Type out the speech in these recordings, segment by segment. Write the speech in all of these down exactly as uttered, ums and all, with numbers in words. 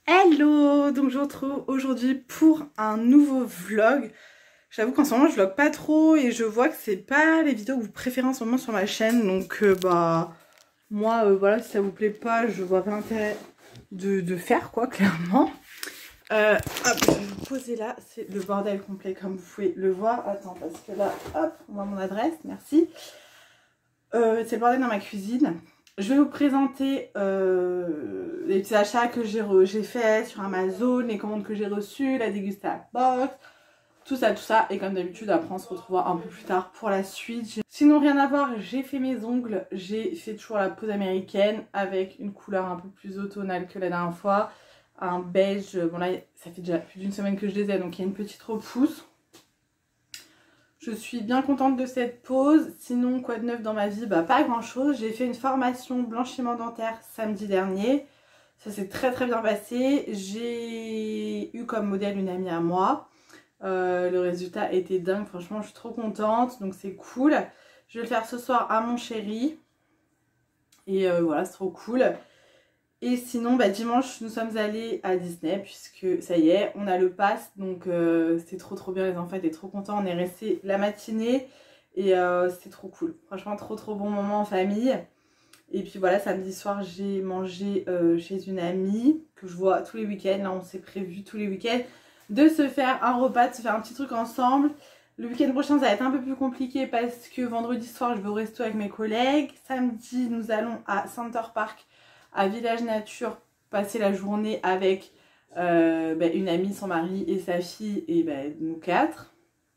Hello! Donc je vous retrouve aujourd'hui pour un nouveau vlog. J'avoue qu'en ce moment je vlog pas trop et je vois que c'est pas les vidéos que vous préférez en ce moment sur ma chaîne. Donc euh, bah moi euh, voilà, si ça vous plaît pas, je vois pas l'intérêt de, de faire quoi, clairement. Euh, hop, je vais vous poser là, c'est le bordel complet comme vous pouvez le voir. Attends, parce que là, hop, on voit mon adresse, merci. Euh, c'est le bordel dans ma cuisine. Je vais vous présenter euh, les petits achats que j'ai fait sur Amazon, les commandes que j'ai reçues, la dégustation box, tout ça, tout ça. Et comme d'habitude, après on se retrouvera un peu plus tard pour la suite. Sinon, rien à voir, j'ai fait mes ongles. J'ai fait toujours la pose américaine avec une couleur un peu plus automnale que la dernière fois. Un beige, bon là, ça fait déjà plus d'une semaine que je les ai, donc il y a une petite repousse. Je suis bien contente de cette pause. Sinon, quoi de neuf dans ma vie? Bah, pas grand chose. J'ai fait une formation blanchiment dentaire samedi dernier. Ça s'est très très bien passé. J'ai eu comme modèle une amie à moi. Euh, le résultat était dingue. Franchement, je suis trop contente. Donc, c'est cool. Je vais le faire ce soir à mon chéri. Et euh, voilà, c'est trop cool. Et sinon, bah, dimanche, nous sommes allés à Disney puisque ça y est, on a le pass. Donc euh, c'était trop trop bien, les enfants étaient trop contents. On est resté la matinée et euh, c'était trop cool. Franchement, trop trop bon moment en famille. Et puis voilà, samedi soir, j'ai mangé euh, chez une amie que je vois tous les week-ends. Là, on s'est prévu tous les week-ends de se faire un repas, de se faire un petit truc ensemble. Le week-end prochain, ça va être un peu plus compliqué parce que vendredi soir, je vais au resto avec mes collègues. Samedi, nous allons à Center Park, à Village Nature, passer la journée avec euh, bah, une amie, son mari et sa fille, et bah, nous quatre.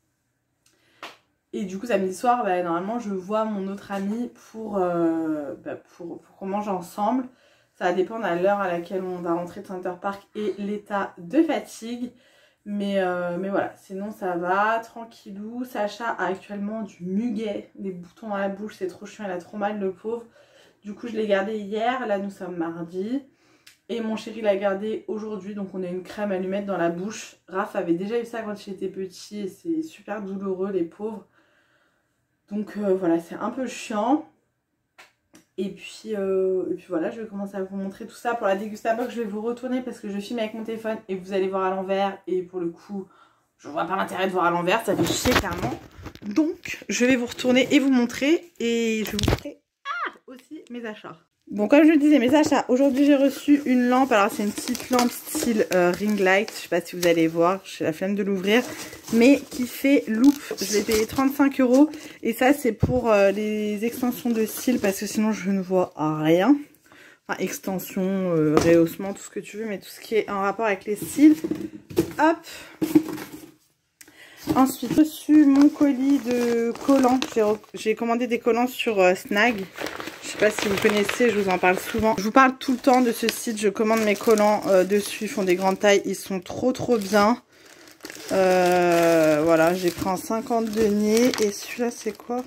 Et du coup, samedi soir, bah, normalement, je vois mon autre amie pour, euh, bah, pour, pour qu'on mange ensemble. Ça va dépendre à l'heure à laquelle on va rentrer de Center Park et l'état de fatigue. Mais, euh, mais voilà, sinon ça va, tranquillou. Sacha a actuellement du muguet, des boutons dans la bouche, c'est trop chiant, il a trop mal, le pauvre. Du coup, je l'ai gardé hier, là nous sommes mardi. Et mon chéri l'a gardé aujourd'hui, donc on a une crème à lui mettre dans la bouche. Raph avait déjà eu ça quand il était petit et c'est super douloureux, les pauvres. Donc euh, voilà, c'est un peu chiant. Et puis, euh, et puis voilà, je vais commencer à vous montrer tout ça. Pour la dégustation box, je vais vous retourner parce que je filme avec mon téléphone et vous allez voir à l'envers. Et pour le coup, je vois pas l'intérêt de voir à l'envers, ça fait chier clairement. Donc, je vais vous retourner et vous montrer. Et je vais vous montrer ah, aussi mes achats. Bon, comme je le disais, mes achats. Aujourd'hui, j'ai reçu une lampe. Alors, c'est une petite lampe style euh, ring light. Je sais pas si vous allez voir, j'ai la flemme de l'ouvrir. Mais qui fait loupe. Je l'ai payé trente-cinq euros. Et ça, c'est pour euh, les extensions de cils parce que sinon, je ne vois rien. Enfin, extension, euh, rehaussement, tout ce que tu veux. Mais tout ce qui est en rapport avec les cils. Hop. Ensuite, j'ai reçu mon colis de collants. J'ai commandé des collants sur euh, Snag. Je sais pas si vous connaissez, je vous en parle souvent. Je vous parle tout le temps de ce site. Je commande mes collants euh, dessus. Ils font des grandes tailles. Ils sont trop trop bien. Euh, voilà, j'ai pris en cinquante deniers. Et celui-là, c'est quoi?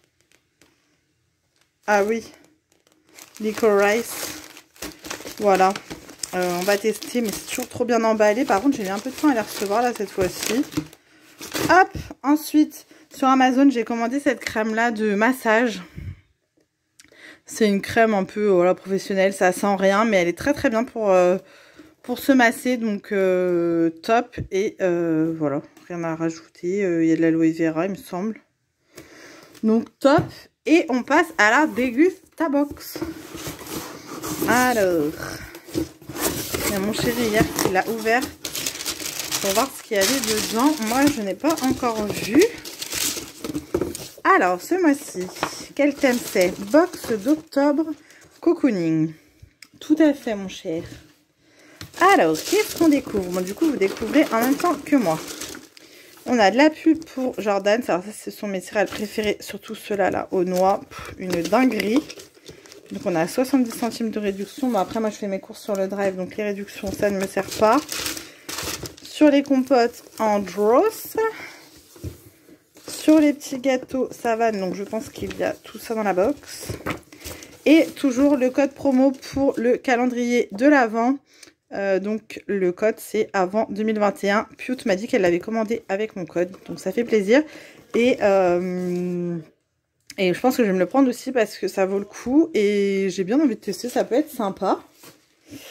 Ah oui. Licorice. Voilà. Euh, on va tester, mais c'est toujours trop bien emballé. Par contre, j'ai mis un peu de temps à les recevoir là cette fois-ci. Hop. Ensuite, sur Amazon, j'ai commandé cette crème-là de massage. C'est une crème un peu voilà, professionnelle, ça sent rien, mais elle est très très bien pour, euh, pour se masser, donc euh, top. Et euh, voilà, rien à rajouter, il euh, y a de l'aloe vera il me semble. Donc top, et on passe à la dégustabox. Alors, il y a mon chéri hier qui l'a ouvert pour voir ce qu'il y avait dedans. Moi je n'ai pas encore vu. Alors, ce mois-ci, quel thème c'est? Box d'octobre cocooning. Tout à fait, mon cher. Alors, qu'est-ce qu'on découvre? Bon, du coup, vous découvrez en même temps que moi. On a de la pub pour Jordan. Alors, ça, ce sont mes céréales préférées, surtout ceux-là, là, aux noix. Pff, une dinguerie. Donc, on a soixante-dix centimes de réduction. Bon, après, moi, je fais mes courses sur le drive, donc les réductions, ça ne me sert pas. Sur les compotes, Andros. Sur les petits gâteaux Savane, donc je pense qu'il y a tout ça dans la box. Et toujours le code promo pour le calendrier de l'Avent. Euh, donc le code c'est avant deux mille vingt et un. Pute m'a dit qu'elle l'avait commandé avec mon code, donc ça fait plaisir. Et, euh, et je pense que je vais me le prendre aussi parce que ça vaut le coup. Et j'ai bien envie de tester, ça peut être sympa.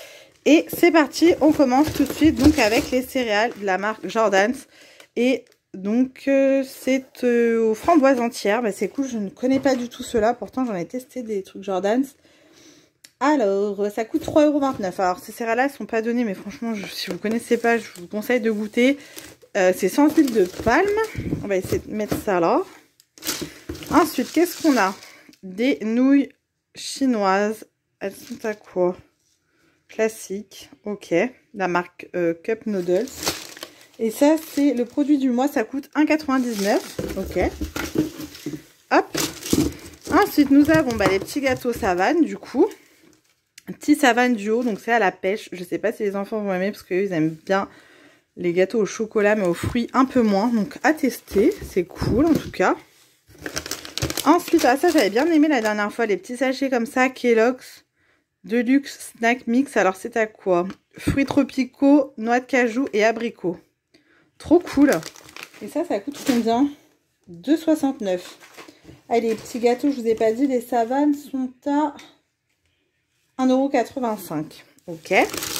Et c'est parti, on commence tout de suite donc avec les céréales de la marque Jordan's. Et donc euh, c'est euh, aux framboises entières. Bah, c'est cool, je ne connais pas du tout cela. Pourtant j'en ai testé des trucs Jordan's. Alors ça coûte trois euros vingt-neuf. Alors ces céréales-là, elles ne sont pas données, mais franchement je, si vous ne connaissez pas, je vous conseille de goûter. Euh, c'est sans huile de palme. On va essayer de mettre ça là. Ensuite, qu'est-ce qu'on a? Des nouilles chinoises. Elles sont à quoi? Classique, ok. La marque euh, Cup Noodles. Et ça, c'est le produit du mois. Ça coûte un euro quatre-vingt-dix-neuf. Ok. Hop. Ensuite, nous avons bah, les petits gâteaux Savane, du coup. Petit Savane duo. Donc, c'est à la pêche. Je ne sais pas si les enfants vont aimer parce qu'eux, ils aiment bien les gâteaux au chocolat, mais aux fruits un peu moins. Donc, à tester. C'est cool, en tout cas. Ensuite, ah, ça, j'avais bien aimé la dernière fois. Les petits sachets comme ça, Kellogg's. Deluxe Snack Mix, alors c'est à quoi? Fruits tropicaux, noix de cajou et abricots. Trop cool. Et ça, ça coûte combien? deux euros soixante-neuf. Ah, les petits gâteaux, je vous ai pas dit, les Savanes sont à un euro quatre-vingt-cinq. Ok.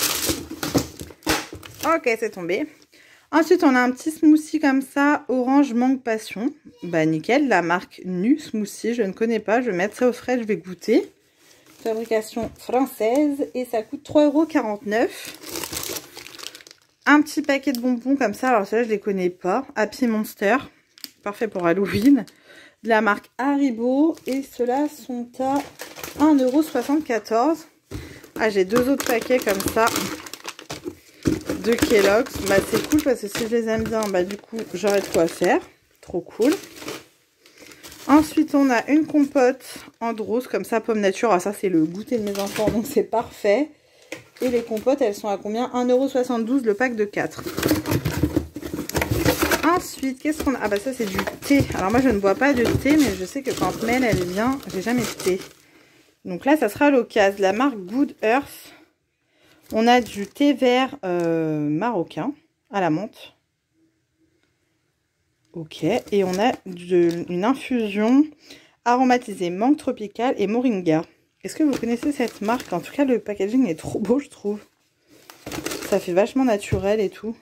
Ok, c'est tombé. Ensuite, on a un petit smoothie comme ça, orange mangue passion. Bah nickel, la marque Nu Smoothie, je ne connais pas. Je vais mettre ça au frais, je vais goûter. Fabrication française et ça coûte trois euros quarante-neuf. Un petit paquet de bonbons comme ça, alors ceux-là je les connais pas. Happy Monster, parfait pour Halloween. De la marque Haribo et ceux-là sont à un euro soixante-quatorze. Ah, j'ai deux autres paquets comme ça de Kellogg's. Bah c'est cool parce que si je les aime bien, bah du coup j'aurai de quoi faire. Trop cool. Ensuite, on a une compote en rose, comme ça, pomme nature. Ah, ça, c'est le goûter de mes enfants, donc c'est parfait. Et les compotes, elles sont à combien? un euro soixante-douze le pack de quatre. Ensuite, qu'est-ce qu'on a? Ah, bah ça, c'est du thé. Alors, moi, je ne bois pas de thé, mais je sais que quand Mel, elle vient, j'ai jamais de thé. Donc là, ça sera l'occasion. La marque Good Earth. On a du thé vert euh, marocain à la menthe. Ok, et on a de, une infusion aromatisée menthe tropicale et moringa. Est-ce que vous connaissez cette marque? En tout cas, le packaging est trop beau, je trouve. Ça fait vachement naturel et tout.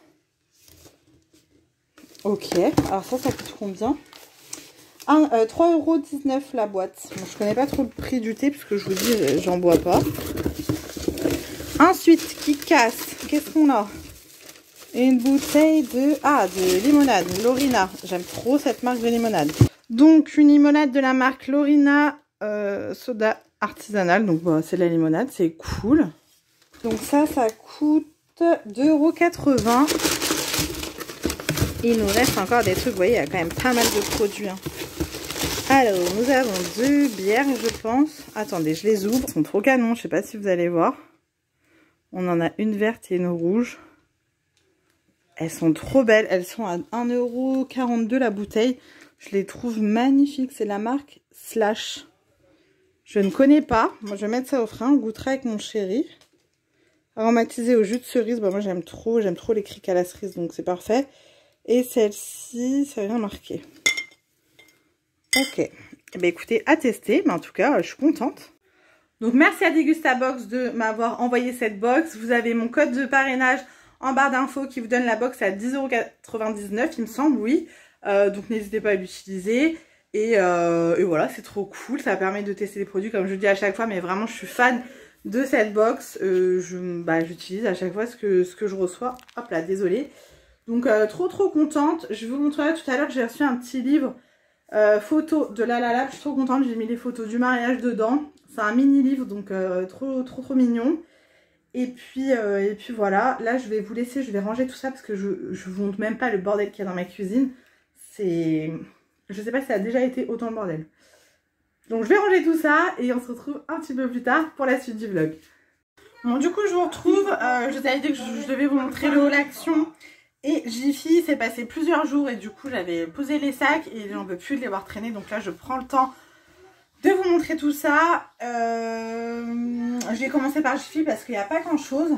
Ok, alors ça, ça coûte combien? euh, trois euros dix-neuf la boîte. Bon, je connais pas trop le prix du thé, parce que je vous dis, j'en bois pas. Ensuite, qui casse? Qu'est-ce qu'on a? Une bouteille de, ah, de limonade, Lorina. J'aime trop cette marque de limonade. Donc, une limonade de la marque Lorina, euh, soda artisanale. Donc, bah, c'est de la limonade, c'est cool. Donc, ça, ça coûte deux euros quatre-vingts. Il nous reste encore des trucs. Vous voyez, il y a quand même pas mal de produits. Hein. Alors, nous avons deux bières, je pense. Attendez, je les ouvre. Elles sont trop canons, je sais pas si vous allez voir. On en a une verte et une rouge. Elles sont trop belles. Elles sont à un euro quarante-deux la bouteille. Je les trouve magnifiques. C'est la marque Slash. Je ne connais pas. Moi, je vais mettre ça au frein. On goûtera avec mon chéri. Aromatisé au jus de cerise. Bah, moi, j'aime trop. J'aime trop les criques à la cerise. Donc, c'est parfait. Et celle-ci, ça vient marquer. Ok. Eh bien, écoutez, à tester. Mais en tout cas, je suis contente. Donc, merci à Degustabox de m'avoir envoyé cette box. Vous avez mon code de parrainage en barre d'infos qui vous donne la box à dix euros quatre-vingt-dix-neuf, il me semble, oui. Euh, donc n'hésitez pas à l'utiliser. Et, euh, et voilà, c'est trop cool. Ça permet de tester les produits, comme je dis à chaque fois. Mais vraiment, je suis fan de cette box. Euh, je, bah, j'utilise à chaque fois ce que, ce que je reçois. Hop là, désolée. Donc euh, trop trop contente. Je vous montrerai tout à l'heure que j'ai reçu un petit livre euh, photo de La La La. Je suis trop contente. J'ai mis les photos du mariage dedans. C'est un mini livre, donc euh, trop trop trop mignon. Et puis, euh, et puis voilà, là je vais vous laisser, je vais ranger tout ça parce que je ne vous montre même pas le bordel qu'il y a dans ma cuisine. C'est... Je sais pas si ça a déjà été autant de bordel. Donc je vais ranger tout ça et on se retrouve un petit peu plus tard pour la suite du vlog. Bon, du coup je vous retrouve, euh, je vous avais dit que je, je devais vous montrer le haul action. Et Jiffy, c'est passé plusieurs jours et du coup j'avais posé les sacs et j'en veux plus de les voir traîner. Donc là je prends le temps de vous montrer tout ça. Euh, je vais commencer par Jiffy parce qu'il n'y a pas grand chose.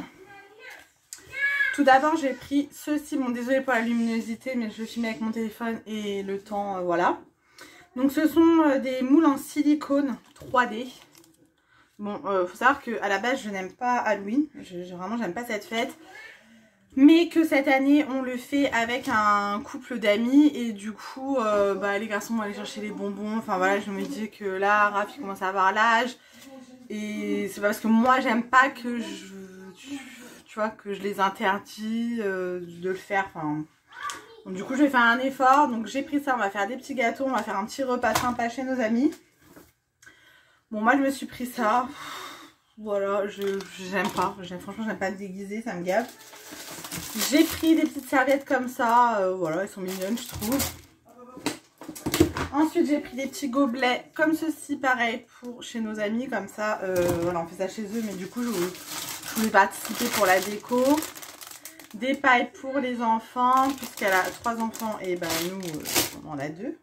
Tout d'abord j'ai pris ceci. Bon, désolé pour la luminosité, mais je le filme avec mon téléphone et le temps, euh, voilà. Donc ce sont euh, des moules en silicone trois D. Bon, euh, faut savoir qu'à la base, je n'aime pas Halloween. Je, je, vraiment, j'aime pas cette fête. Mais que cette année, on le fait avec un couple d'amis. Et du coup, euh, bah, les garçons vont aller chercher les bonbons. Enfin voilà, je me dis que là, Raph, il commence à avoir l'âge. Et c'est pas parce que moi, j'aime pas que je... Tu vois, que je les interdis euh, de le faire. Enfin... Donc, du coup, je vais faire un effort. Donc, j'ai pris ça. On va faire des petits gâteaux. On va faire un petit repas sympa chez nos amis. Bon, moi, je me suis pris ça. Voilà, je j'aime pas. Franchement, j'aime pas me déguiser. Ça me gave. J'ai pris des petites serviettes comme ça. Euh, voilà, elles sont mignonnes, je trouve. Ensuite, j'ai pris des petits gobelets comme ceci, pareil, pour chez nos amis. Comme ça, euh, voilà, on fait ça chez eux. Mais du coup, je, je voulais participer pour la déco. Des pailles pour les enfants, puisqu'elle a trois enfants et ben nous, euh, on en a deux.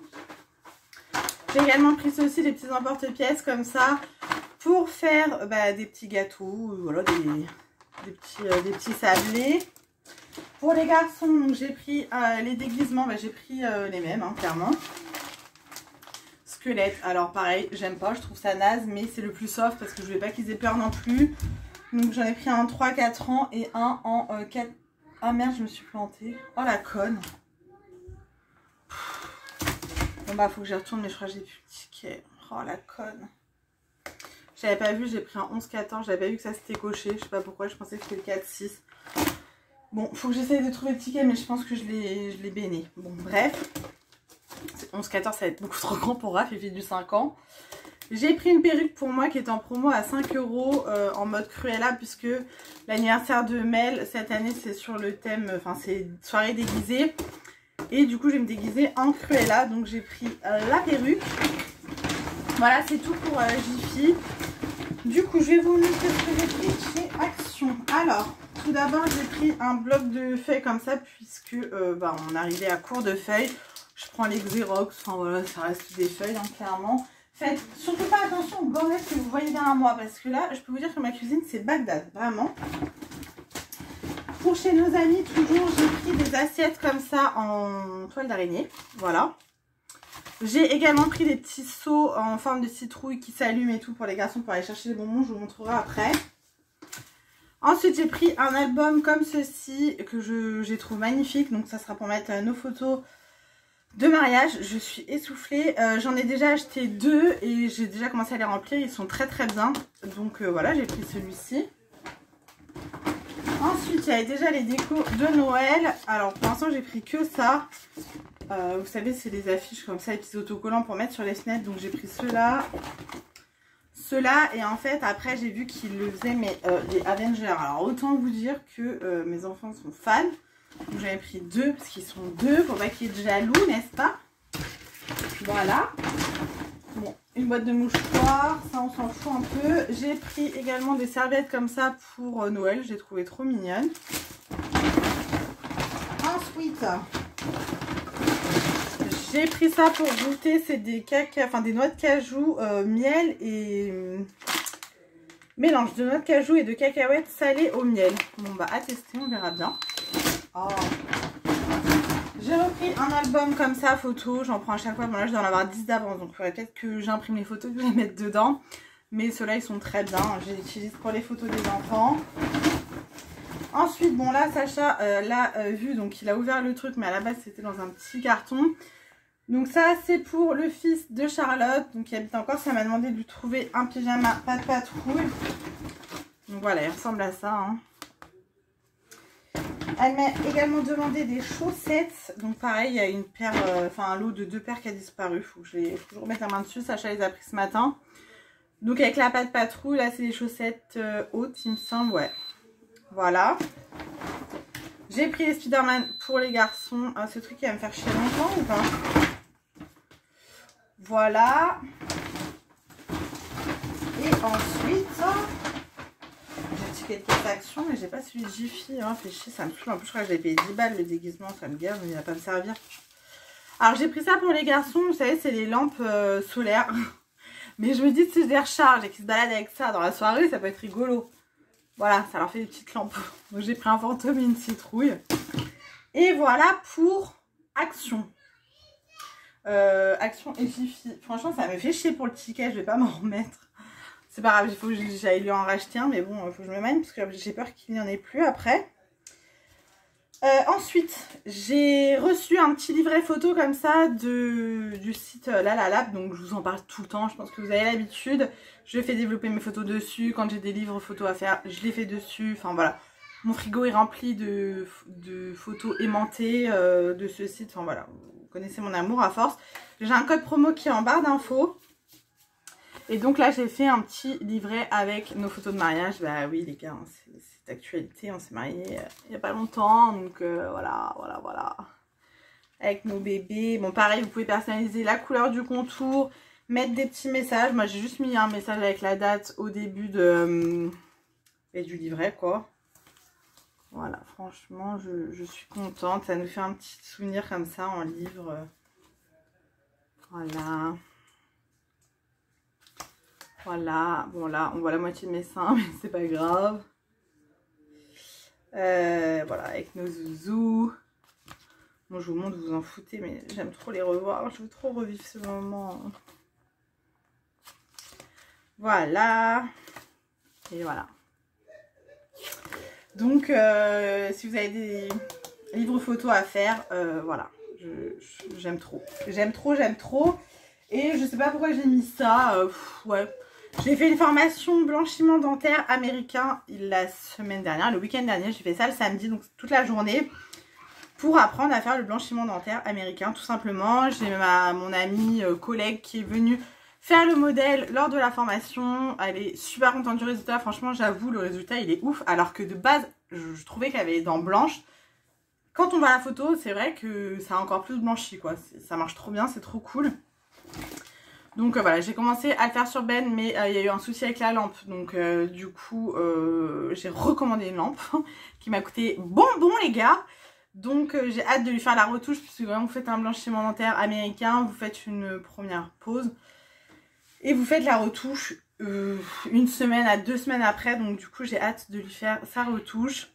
J'ai également pris ceci, des petits emporte-pièces comme ça, pour faire bah, des petits gâteaux, voilà, des, des, petits, euh, des petits sablés. Pour les garçons, j'ai pris euh, les déguisements, bah, j'ai pris euh, les mêmes, hein, clairement. Squelette, alors pareil, j'aime pas, je trouve ça naze, mais c'est le plus soft parce que je voulais pas qu'ils aient peur non plus. Donc j'en ai pris un en trois quatre ans et un en euh, quatre... Ah merde, je me suis plantée. Oh la conne. Bon bah faut que j'y retourne, mais je crois que j'ai plus le ticket. Oh la conne. J'avais pas vu, j'ai pris un onze quatorze, j'avais pas vu que ça s'était coché. Je sais pas pourquoi, je pensais que c'était le quatre six. Bon, faut que j'essaye de trouver le ticket, mais je pense que je l'ai béné. Bon bref. onze quatorze, ça va être beaucoup trop grand pour Raph, il fait du cinq ans. J'ai pris une perruque pour moi qui est en promo à cinq euros euh, en mode Cruella, puisque l'anniversaire de Mel cette année c'est sur le thème, enfin c'est soirée déguisée. Et du coup je vais me déguiser en Cruella, donc j'ai pris euh, la perruque. Voilà, c'est tout pour euh, Jiffy. Du coup je vais vous montrer ce que j'ai pris chez Action. Alors, tout d'abord j'ai pris un bloc de feuilles comme ça, puisque euh, bah, on arrivait à court de feuilles. Je prends les Xerox, enfin voilà, ça reste des feuilles hein, clairement. Faites surtout pas attention aux bornettes que vous voyez derrière moi, parce que là, je peux vous dire que ma cuisine, c'est Bagdad, vraiment. Pour chez nos amis, toujours, j'ai pris des assiettes comme ça en toile d'araignée, voilà. J'ai également pris des petits seaux en forme de citrouille qui s'allument et tout pour les garçons, pour aller chercher les bonbons, je vous montrerai après. Ensuite, j'ai pris un album comme ceci, que je, je trouve magnifique, donc ça sera pour mettre nos photos de mariage. Je suis essoufflée, euh, j'en ai déjà acheté deux et j'ai déjà commencé à les remplir, ils sont très très bien, donc euh, voilà, j'ai pris celui-ci. Ensuite il y avait déjà les décos de Noël. Alors pour l'instant j'ai pris que ça, euh, vous savez c'est des affiches comme ça, les petits autocollants pour mettre sur les fenêtres, donc j'ai pris ceux-là, ceux-là et en fait après j'ai vu qu'ils le faisaient mais euh, les Avengers. Alors autant vous dire que euh, mes enfants sont fans. Donc j'avais pris deux parce qu'ils sont deux pour pas qu'ils aient de jaloux, n'est-ce pas? Voilà. Bon, une boîte de mouchoirs, ça on s'en fout un peu. J'ai pris également des serviettes comme ça pour euh, Noël, je les trouvais trop mignonnes. Ensuite, j'ai pris ça pour goûter, c'est des caca, enfin des noix de cajou, euh, miel et euh, mélange de noix de cajou et de cacahuètes salées au miel. Bon bah à tester, on verra bien. Oh. J'ai repris un album comme ça, photo, j'en prends à chaque fois, bon là je dois en avoir dix d'avance, donc il faudrait peut-être que j'imprime les photos, que je les mette dedans. Mais ceux-là ils sont très bien, je les utilise pour les photos des enfants. Ensuite, bon là Sacha euh, l'a euh, vu, donc il a ouvert le truc, mais à la base c'était dans un petit carton. Donc ça c'est pour le fils de Charlotte, donc qui habite encore, ça m'a demandé de lui trouver un pyjama pas de patrouille. Donc voilà, il ressemble à ça, hein. Elle m'a également demandé des chaussettes. Donc pareil, il y a une paire, euh, enfin un lot de deux paires qui a disparu. Il faut que je les, faut que je remette la main dessus. Sacha les a pris ce matin. Donc avec la patte patrouille, là c'est des chaussettes euh, hautes, il me semble, ouais. Voilà. J'ai pris les Spider-Man pour les garçons. Ah, ce truc qui va me faire chier longtemps ou pas? Voilà. Et ensuite... quelques actions, mais j'ai pas celui de Jiffy, hein, fait chier, ça me saoule. En plus je crois que j'avais payé dix balles le déguisement, ça me gave, mais il va pas me servir. Alors j'ai pris ça pour les garçons, vous savez c'est les lampes euh, solaires. Mais je me dis si je les recharge et qu'ils se baladent avec ça dans la soirée, ça peut être rigolo. Voilà, ça leur fait des petites lampes. Donc j'ai pris un fantôme et une citrouille. Et voilà pour Action. Euh, Action et Jiffy. Franchement ça me fait chier pour le ticket, je vais pas m'en remettre. C'est pas grave, il faut que j'aille lui en racheter un, mais bon, il faut que je me mène parce que j'ai peur qu'il n'y en ait plus après. Euh, ensuite, j'ai reçu un petit livret photo comme ça de, du site Lalalab, donc je vous en parle tout le temps, je pense que vous avez l'habitude. Je fais développer mes photos dessus, quand j'ai des livres photos à faire, je les fais dessus, enfin voilà. Mon frigo est rempli de, de photos aimantées euh, de ce site, enfin voilà, vous connaissez mon amour à force. J'ai un code promo qui est en barre d'infos. Et donc là, j'ai fait un petit livret avec nos photos de mariage. Bah oui, les gars, c'est d'actualité. On s'est mariés euh, il n'y a pas longtemps. Donc euh, voilà, voilà, voilà. Avec nos bébés. Bon, pareil, vous pouvez personnaliser la couleur du contour. Mettre des petits messages. Moi, j'ai juste mis un message avec la date au début de, euh, et du livret, quoi. Voilà, franchement, je, je suis contente. Ça nous fait un petit souvenir comme ça en livre. Voilà. Voilà, bon là on voit la moitié de mes seins mais c'est pas grave. Euh, voilà, avec nos zouzous. Bon, je vous montre, vous en foutez, mais j'aime trop les revoir. Je veux trop revivre ce moment. Voilà. Et voilà. Donc, euh, si vous avez des livres photos à faire, euh, voilà. J'aime trop. J'aime trop, j'aime trop. Et je sais pas pourquoi j'ai mis ça. Euh, pff, ouais. J'ai fait une formation blanchiment dentaire américain la semaine dernière, le week-end dernier. J'ai fait ça le samedi, donc toute la journée, pour apprendre à faire le blanchiment dentaire américain, tout simplement. J'ai ma mon amie euh, collègue qui est venue faire le modèle lors de la formation. Elle est super contente du résultat. Franchement, j'avoue, le résultat, il est ouf. Alors que de base, je, je trouvais qu'elle avait les dents blanches. Quand on voit la photo, c'est vrai que ça a encore plus blanchi, quoi. Ça marche trop bien, c'est trop cool. Donc euh, voilà, j'ai commencé à le faire sur Ben, mais euh, il y a eu un souci avec la lampe. Donc euh, du coup, euh, j'ai recommandé une lampe qui m'a coûté bonbon, les gars. Donc euh, j'ai hâte de lui faire la retouche, puisque vraiment vous faites un blanchiment dentaire américain, vous faites une première pause. Et vous faites la retouche euh, une semaine à deux semaines après. Donc du coup, j'ai hâte de lui faire sa retouche.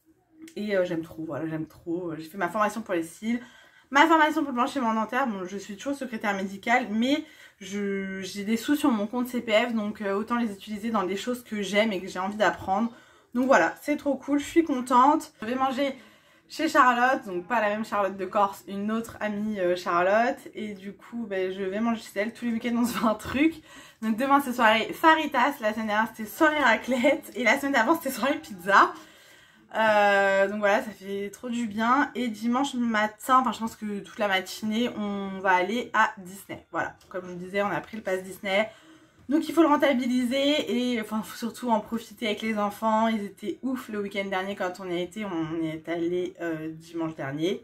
Et euh, j'aime trop, voilà, j'aime trop. J'ai fait ma formation pour les cils. Ma formation pour le blanchiment dentaire, bon, je suis toujours secrétaire médicale, mais j'ai des sous sur mon compte C P F, donc euh, autant les utiliser dans des choses que j'aime et que j'ai envie d'apprendre. Donc voilà, c'est trop cool, je suis contente. Je vais manger chez Charlotte, donc pas la même Charlotte de Corse, une autre amie euh, Charlotte. Et du coup, ben, je vais manger chez elle. Tous les week-ends, on se fait un truc. Donc demain, c'est soirée Faritas. La semaine dernière, c'était soirée raclette. Et la semaine d'avant, c'était soirée pizza. Euh, donc voilà, ça fait trop du bien. Et dimanche matin, enfin je pense que toute la matinée, on va aller à Disney. Voilà, comme je vous disais, on a pris le pass Disney. Donc il faut le rentabiliser et enfin faut surtout en profiter avec les enfants. Ils étaient ouf le week-end dernier quand on y a été. On y est allé euh, dimanche dernier.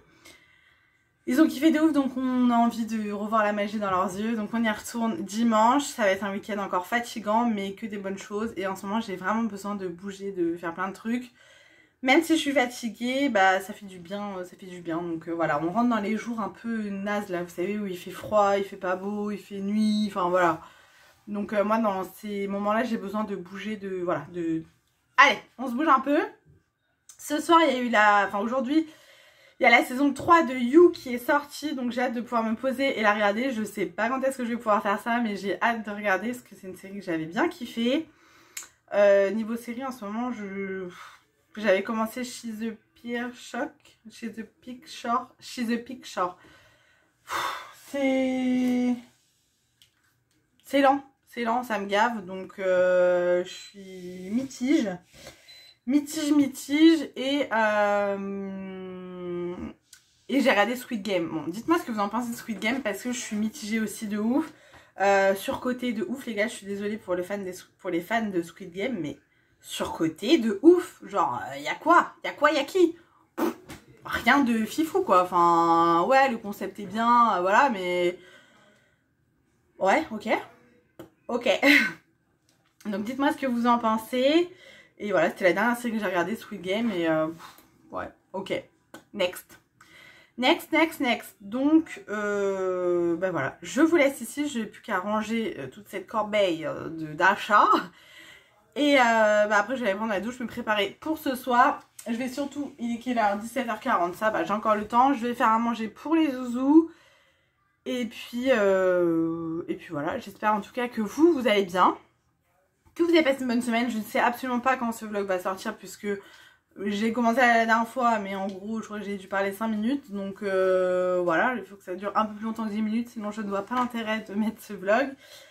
Ils ont kiffé de ouf, donc on a envie de revoir la magie dans leurs yeux. Donc on y retourne dimanche. Ça va être un week-end encore fatigant, mais que des bonnes choses. Et en ce moment, j'ai vraiment besoin de bouger, de faire plein de trucs. Même si je suis fatiguée, bah ça fait du bien, ça fait du bien. Donc euh, voilà, on rentre dans les jours un peu nazes là, vous savez, où il fait froid, il fait pas beau, il fait nuit, enfin voilà. Donc euh, moi dans ces moments-là, j'ai besoin de bouger, de voilà, de... Allez, on se bouge un peu. Ce soir, il y a eu la... Enfin aujourd'hui, il y a la saison trois de You qui est sortie, donc j'ai hâte de pouvoir me poser et la regarder. Je sais pas quand est-ce que je vais pouvoir faire ça, mais j'ai hâte de regarder parce que c'est une série que j'avais bien kiffé. Euh, niveau série, en ce moment, je... J'avais commencé She's the Peak Shock. She's the Peak Shore. She's the Peak Shore. C'est... C'est lent. C'est lent, ça me gave. Donc, euh, je suis mitige. Mitige, mitige. Et, euh, et j'ai regardé Squid Game. Bon, dites-moi ce que vous en pensez de Squid Game parce que je suis mitigée aussi de ouf. Euh, surcoté de ouf, les gars. Je suis désolée pour, le fan des, pour les fans de Squid Game, mais... surcoté de ouf, genre il euh, y a quoi, il y a quoi, il y a qui, pff, rien de fifou quoi, enfin ouais le concept est bien, euh, voilà mais ouais ok, ok, donc dites moi ce que vous en pensez, et voilà c'était la dernière série que j'ai regardée, Squid Game, et euh, ouais ok, next. Next, next, next. Donc, euh, ben voilà, je vous laisse ici, je n'ai plus qu'à ranger euh, toute cette corbeille euh, d'achat. Et euh, bah après je vais aller prendre la douche, me préparer pour ce soir. Je vais surtout, il est quelle heure, dix-sept heures quarante, ça bah j'ai encore le temps. Je vais faire à manger pour les zouzous. Et puis, euh, et puis voilà, j'espère en tout cas que vous, vous allez bien. que vous avez passé une bonne semaine. Je ne sais absolument pas quand ce vlog va sortir puisque j'ai commencé la dernière fois, mais en gros je crois que j'ai dû parler cinq minutes. Donc euh, voilà, il faut que ça dure un peu plus longtemps que dix minutes, sinon je ne vois pas l'intérêt de mettre ce vlog.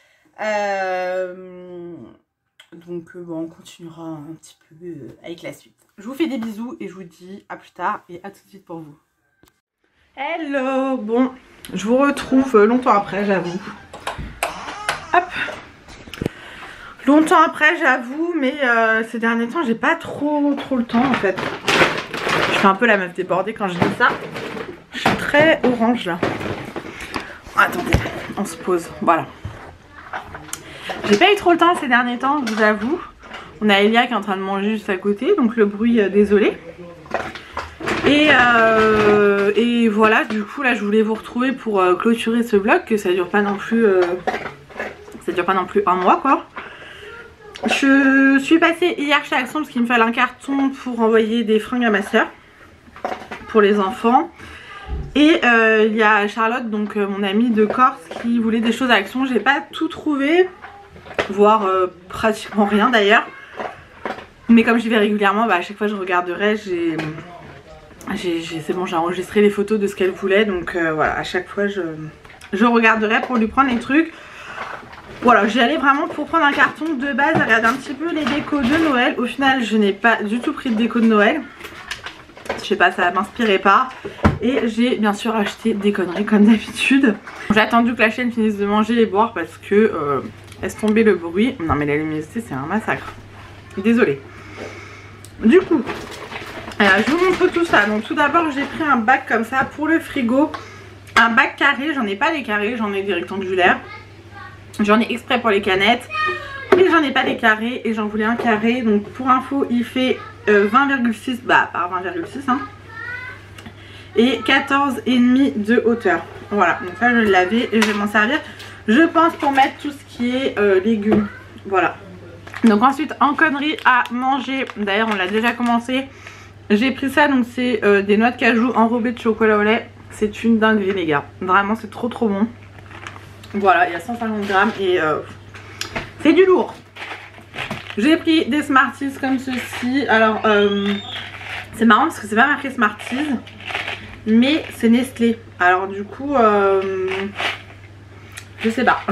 Euh, donc euh, bon, on continuera un petit peu euh, avec la suite. Je vous fais des bisous et je vous dis à plus tard et à tout de suite pour vous. Hello, bon, je vous retrouve longtemps après, j'avoue. Hop. Longtemps après, j'avoue, mais euh, ces derniers temps, j'ai pas trop trop le temps en fait. Je fais un peu la meuf débordée quand je dis ça. Je suis très orange là. Attendez, on se pose, voilà. J'ai pas eu trop le temps ces derniers temps, je vous avoue. On a Elia qui est en train de manger juste à côté, donc le bruit, euh, désolé. Et, euh, et voilà, du coup là je voulais vous retrouver pour euh, clôturer ce vlog, que ça dure pas non plus, euh, ça dure pas non plus un mois quoi. Je suis passée hier chez Action parce qu'il me fallait un carton pour envoyer des fringues à ma soeur pour les enfants. Et euh, il y a Charlotte, donc euh, mon amie de Corse, qui voulait des choses à Action. J'ai pas tout trouvé, voire euh, pratiquement rien d'ailleurs. Mais comme j'y vais régulièrement, bah, à chaque fois je regarderai. J'ai, c'est bon, j'ai enregistré les photos de ce qu'elle voulait. Donc euh, voilà, à chaque fois je, je regarderai pour lui prendre les trucs. Voilà, j'y allais vraiment pour prendre un carton de base, regarder un petit peu les décos de Noël. Au final, je n'ai pas du tout pris de déco de Noël. Je sais pas, ça m'inspirait pas. Et j'ai bien sûr acheté des conneries comme d'habitude. J'ai attendu que la chienne finisse de manger et boire parce que euh, laisse tomber le bruit. Non mais la luminosité c'est un massacre. Désolée. Du coup, alors, je vous montre tout ça. Donc tout d'abord j'ai pris un bac comme ça pour le frigo. Un bac carré, j'en ai pas les carrés, j'en ai des rectangulaires. J'en ai exprès pour les canettes. Et j'en ai pas des carrés et j'en voulais un carré. Donc pour info il fait euh, vingt virgule six, bah par vingt virgule six hein. Et quatorze virgule cinq de hauteur. Voilà, donc ça je vais le laver et je vais m'en servir, je pense, pour mettre tout ce qui est euh, légumes. Voilà. Donc ensuite en conneries à manger, d'ailleurs on l'a déjà commencé. J'ai pris ça, donc c'est euh, des noix de cajou enrobées de chocolat au lait. C'est une dinguerie les gars, vraiment c'est trop trop bon. Voilà, il y a cent cinquante grammes et euh, c'est du lourd. J'ai pris des Smarties comme ceci. Alors euh, c'est marrant parce que c'est pas marqué Smarties, mais c'est Nestlé. Alors du coup euh, je sais pas.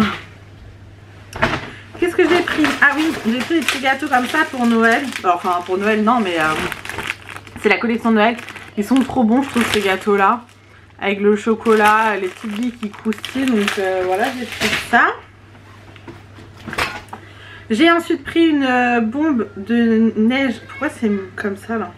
Qu'est-ce que j'ai pris? Ah oui, j'ai pris des petits gâteaux comme ça pour Noël. Alors, enfin pour Noël non, mais euh, c'est la collection Noël. Ils sont trop bons je trouve ces gâteaux là. Avec le chocolat, les petites billes qui croustillent. Donc euh, voilà, j'ai pris ça. J'ai ensuite pris une euh, bombe de neige. Pourquoi c'est comme ça là?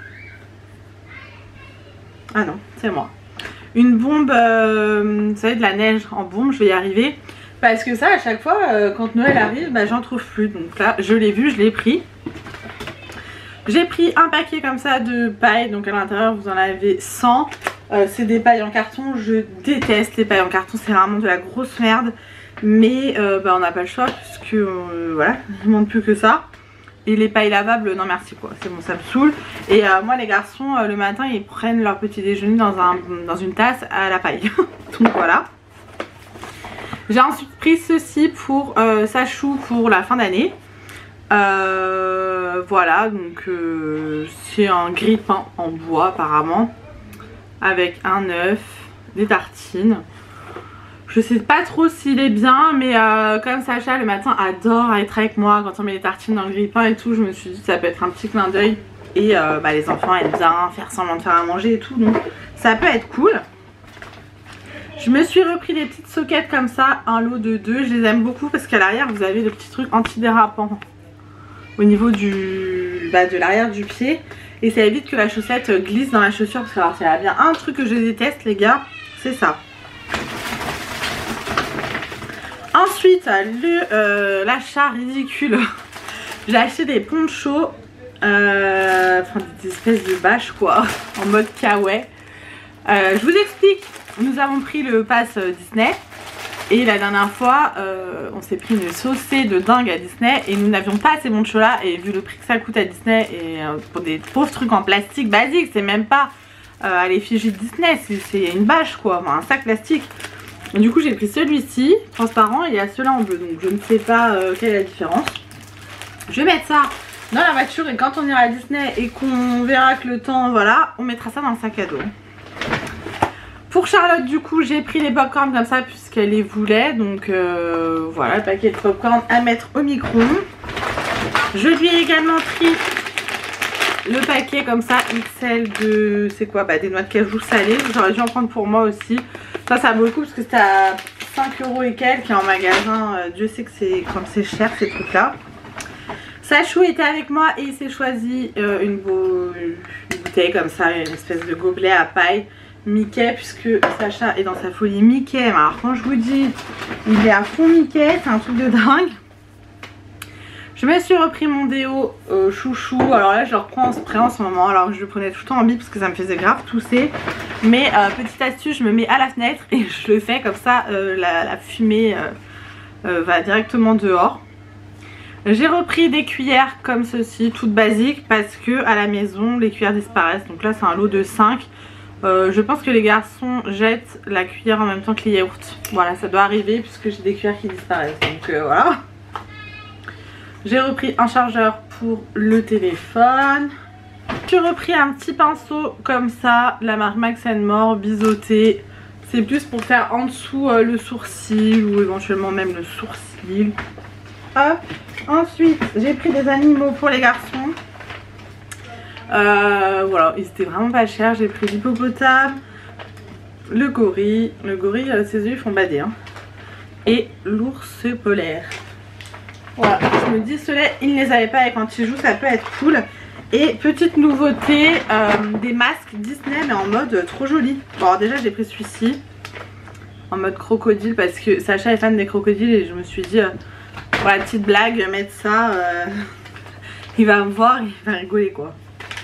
Ah non, c'est moi. Une bombe, euh, vous savez, de la neige en bombe, je vais y arriver. Parce que ça, à chaque fois, euh, quand Noël arrive, bah, j'en trouve plus. Donc là, je l'ai vu, je l'ai pris. J'ai pris un paquet comme ça de pailles. Donc à l'intérieur, vous en avez cent. Euh, c'est des pailles en carton. Je déteste les pailles en carton. C'est vraiment de la grosse merde. Mais euh, bah, on n'a pas le choix puisque euh, voilà, il ne manque plus que ça. Et les pailles lavables, non merci quoi, c'est bon, ça me saoule. Et euh, moi les garçons, euh, le matin ils prennent leur petit déjeuner dans, un, dans une tasse à la paille. Donc voilà. J'ai ensuite pris ceci pour euh, Sachou pour la fin d'année. Euh, voilà, donc euh, c'est un grille-pain en bois apparemment. Avec un œuf, des tartines. Je sais pas trop s'il est bien, mais euh, comme Sacha le matin adore être avec moi quand on met les tartines dans le grille-pain et tout, je me suis dit que ça peut être un petit clin d'œil. Et euh, bah, les enfants aiment bien faire semblant de faire à manger et tout, donc ça peut être cool. Je me suis repris des petites soquettes comme ça, un lot de deux, je les aime beaucoup parce qu'à l'arrière vous avez le petit truc antidérapant au niveau du, bah, de l'arrière du pied. Et ça évite que la chaussette glisse dans la chaussure, parce que alors s'il y a bien un truc que je déteste les gars, c'est ça. Ensuite, euh, l'achat ridicule. J'ai acheté des ponchos, euh, enfin des espèces de bâches quoi, en mode kawaii. Euh, je vous explique, nous avons pris le pass Disney. Et la dernière fois, euh, on s'est pris une saucée de dingue à Disney. Et nous n'avions pas ces ponchos là. Et vu le prix que ça coûte à Disney, et euh, pour des pauvres trucs en plastique basique, c'est même pas euh, à l'effigie de Disney, c'est une bâche quoi, enfin, un sac plastique. Du coup j'ai pris celui-ci transparent et il y a celui-là en bleu, donc je ne sais pas euh, quelle est la différence. Je vais mettre ça dans la voiture et quand on ira à Disney et qu'on verra que le temps, voilà, on mettra ça dans le sac à dos. Pour Charlotte, du coup, j'ai pris les popcorn comme ça puisqu'elle les voulait. Donc euh, voilà, le paquet de popcorn à mettre au micro-ondes. Je lui ai également pris le paquet comme ça X L de, c'est quoi, bah des noix de cajou salées. J'aurais dû en prendre pour moi aussi. Ça, ça vaut le coup parce que c'était à cinq euros et quelques et en magasin. Euh, Dieu sait que c'est comme c'est cher ces trucs là. Sachou était avec moi et il s'est choisi euh, une, beau, une bouteille comme ça, une espèce de gobelet à paille Mickey, puisque Sacha est dans sa folie Mickey. Alors quand je vous dis il est à fond Mickey, c'est un truc de dingue. Je me suis repris mon déo euh, chouchou. Alors là je le reprends en spray en ce moment. Alors je le prenais tout le temps en bille parce que ça me faisait grave tousser. Mais euh, petite astuce, je me mets à la fenêtre et je le fais comme ça, euh, la, la fumée euh, euh, va directement dehors. J'ai repris des cuillères comme ceci, toutes basiques, parce que à la maison les cuillères disparaissent. Donc là c'est un lot de cinq. Euh, je pense que les garçons jettent la cuillère en même temps que les yaourts. Voilà, ça doit arriver puisque j'ai des cuillères qui disparaissent. Donc euh, voilà. J'ai repris un chargeur pour le téléphone. J'ai repris un petit pinceau comme ça, de la marque Max and More, biseauté. C'est plus pour faire en dessous euh, le sourcil ou éventuellement même le sourcil. Hop. Ensuite, j'ai pris des animaux pour les garçons. Euh, voilà, ils étaient vraiment pas chers. J'ai pris l'hippopotame, le gorille. Le gorille, euh, ses yeux font bader. Hein. Et l'ours polaire. Voilà, je me dis, ceux-là, ils ne les avaient pas et quand ils jouent, ça peut être cool. Et petite nouveauté, euh, des masques Disney, mais en mode trop joli. Bon, alors déjà, j'ai pris celui-ci en mode crocodile parce que Sacha est fan des crocodiles et je me suis dit. Euh, Pour la petite blague, mettre ça, euh, il va me voir, il va rigoler quoi.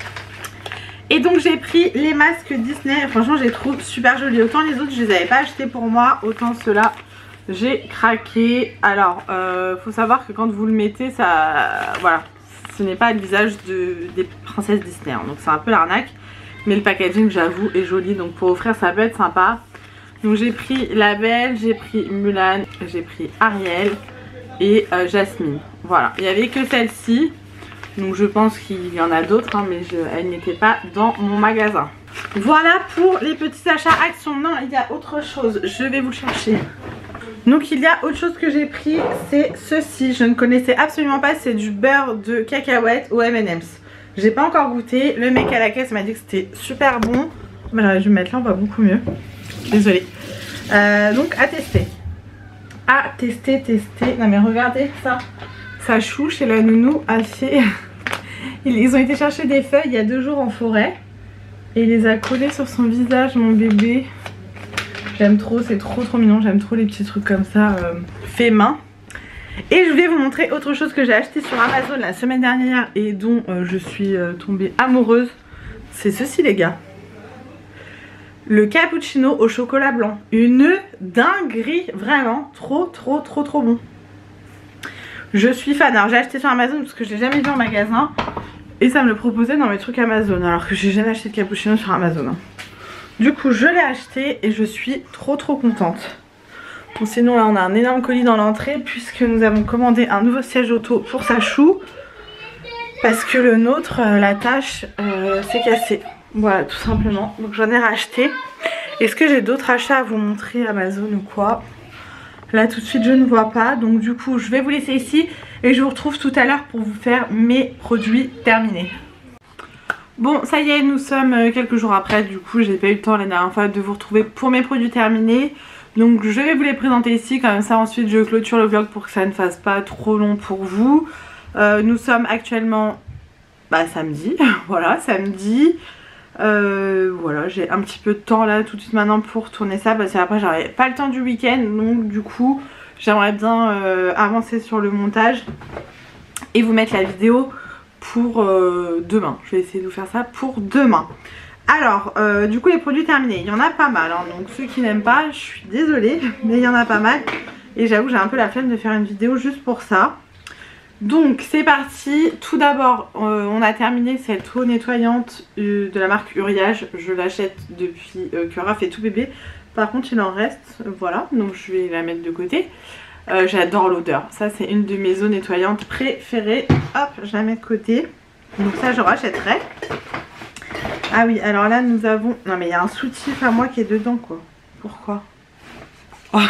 Et donc j'ai pris les masques Disney, franchement je les trouve super jolis. Autant les autres je les avais pas achetés pour moi, autant ceux-là j'ai craqué. Alors euh, faut savoir que quand vous le mettez, ça, voilà, ce n'est pas le visage de, des princesses Disney, hein, donc c'est un peu l'arnaque. Mais le packaging j'avoue est joli, donc pour offrir ça peut être sympa. Donc j'ai pris la Belle, j'ai pris Mulan, j'ai pris Ariel et euh, Jasmine. Voilà, il n'y avait que celle-ci. Donc je pense qu'il y en a d'autres hein, mais je, elle n'était pas dans mon magasin. Voilà pour les petits achats Action. Non, il y a autre chose, je vais vous le chercher. Donc il y a autre chose que j'ai pris, c'est ceci. Je ne connaissais absolument pas, c'est du beurre de cacahuète au M and M's. J'ai pas encore goûté, le mec à la caisse m'a dit que c'était super bon. Voilà, je vais me mettre là, on va beaucoup mieux. Désolée. Euh, donc à tester. À tester, tester. Non mais regardez ça. Sachou chez la nounou a fait... Ils ont été chercher des feuilles il y a deux jours en forêt. Et il les a collées sur son visage, mon bébé. J'aime trop, c'est trop trop mignon. J'aime trop les petits trucs comme ça, euh, fait main. Et je voulais vous montrer autre chose que j'ai acheté sur Amazon la semaine dernière et dont euh, je suis euh, tombée amoureuse. C'est ceci les gars. Le cappuccino au chocolat blanc. Une dinguerie, vraiment. Trop, trop, trop, trop bon. Je suis fan. Alors j'ai acheté sur Amazon parce que je l'ai jamais vu en magasin. Et ça me le proposait dans mes trucs Amazon. Alors que j'ai jamais acheté de cappuccino sur Amazon. Du coup je l'ai acheté et je suis trop, trop contente. Bon sinon là on a un énorme colis dans l'entrée puisque nous avons commandé un nouveau siège auto pour Sachou. Parce que le nôtre, euh, la tâche, euh, s'est cassée. Voilà, tout simplement. Donc j'en ai racheté. Est-ce que j'ai d'autres achats à vous montrer Amazon ou quoi? Là tout de suite je ne vois pas. Donc du coup je vais vous laisser ici. Et je vous retrouve tout à l'heure pour vous faire mes produits terminés. Bon ça y est, nous sommes quelques jours après. Du coup j'ai pas eu le temps la dernière fois de vous retrouver pour mes produits terminés. Donc je vais vous les présenter ici. Comme ça ensuite je clôture le vlog pour que ça ne fasse pas trop long pour vous. euh, Nous sommes actuellement bah, samedi. Voilà, samedi. Euh, voilà, j'ai un petit peu de temps là tout de suite maintenant pour tourner ça parce qu'après j'aurai pas le temps du week-end. Donc du coup j'aimerais bien euh, avancer sur le montage et vous mettre la vidéo pour euh, demain. Je vais essayer de vous faire ça pour demain. Alors euh, du coup les produits terminés, il y en a pas mal hein. Donc ceux qui n'aiment pas, je suis désolée mais il y en a pas mal. Et j'avoue j'ai un peu la flemme de faire une vidéo juste pour ça. Donc c'est parti. Tout d'abord euh, on a terminé cette eau nettoyante euh, de la marque Uriage. Je l'achète depuis euh, que Raph est tout bébé. Par contre il en reste, voilà, donc je vais la mettre de côté. Euh, J'adore l'odeur. Ça c'est une de mes eaux nettoyantes préférées. Hop, je la mets de côté. Donc ça je rachèterai. Ah oui, alors là nous avons... Non mais il y a un soutif à moi qui est dedans quoi. Pourquoi? Oh.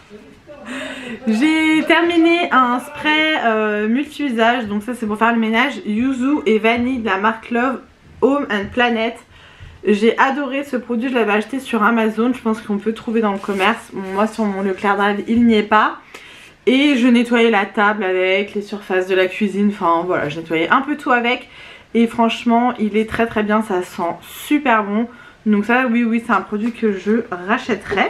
J'ai terminé un spray euh, multi-usage. Donc ça c'est pour faire le ménage. Yuzu et vanille de la marque Love Home and Planet. J'ai adoré ce produit, je l'avais acheté sur Amazon. Je pense qu'on peut trouver dans le commerce. Moi sur mon Leclerc Drive il n'y est pas. Et je nettoyais la table avec, les surfaces de la cuisine. Enfin voilà, je nettoyais un peu tout avec. Et franchement il est très très bien, ça sent super bon. Donc ça oui oui c'est un produit que je rachèterai.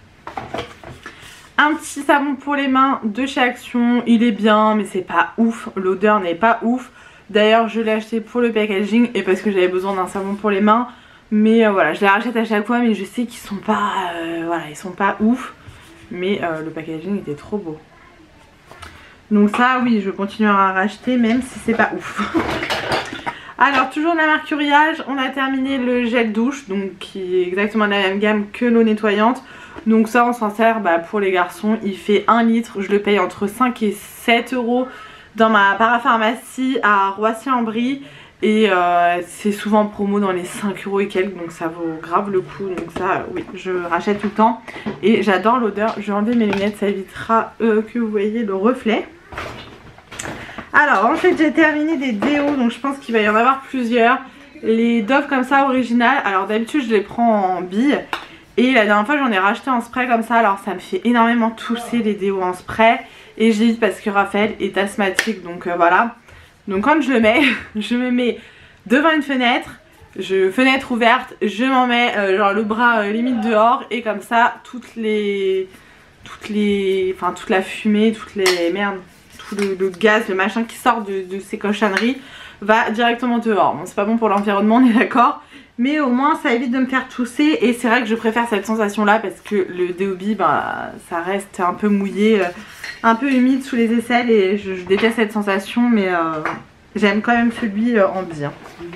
Un petit savon pour les mains de chez Action. Il est bien mais c'est pas ouf, l'odeur n'est pas ouf. D'ailleurs je l'ai acheté pour le packaging et parce que j'avais besoin d'un savon pour les mains. Mais euh, voilà, je les rachète à chaque fois mais je sais qu'ils sont pas euh, voilà, ils sont pas ouf. Mais euh, le packaging était trop beau. Donc ça oui je continuerai à racheter même si c'est pas ouf. Alors toujours de la marque Uriage, on a terminé le gel douche. Donc qui est exactement de la même gamme que l'eau nettoyante. Donc ça on s'en sert bah, pour les garçons. Il fait un litre, je le paye entre cinq et sept euros dans ma parapharmacie à Roissy-en-Brie. Et euh, c'est souvent en promo dans les cinq euros et quelques, donc ça vaut grave le coup. Donc ça oui je rachète tout le temps. Et j'adore l'odeur, je vais enlever mes lunettes, ça évitera euh, que vous voyez le reflet. Alors ensuite j'ai terminé des déos, donc je pense qu'il va y en avoir plusieurs. Les Dove comme ça originales, alors d'habitude je les prends en bille. Et la dernière fois j'en ai racheté en spray comme ça, alors ça me fait énormément tousser les déos en spray. Et j'évite parce que Raphaël est asthmatique, donc euh, voilà. Donc quand je le mets, je me mets devant une fenêtre, je, fenêtre ouverte, je m'en mets euh, genre le bras euh, limite dehors. Et comme ça toutes les... Toutes les... Enfin toute la fumée, toutes les... Merdes. Le, le gaz, le machin qui sort de, de ces cochonneries va directement dehors. Bon c'est pas bon pour l'environnement on est d'accord, mais au moins ça évite de me faire tousser. Et c'est vrai que je préfère cette sensation là parce que le déobi bah, ça reste un peu mouillé, euh, un peu humide sous les aisselles. Et je, je déteste cette sensation mais euh, j'aime quand même celui euh, en bien.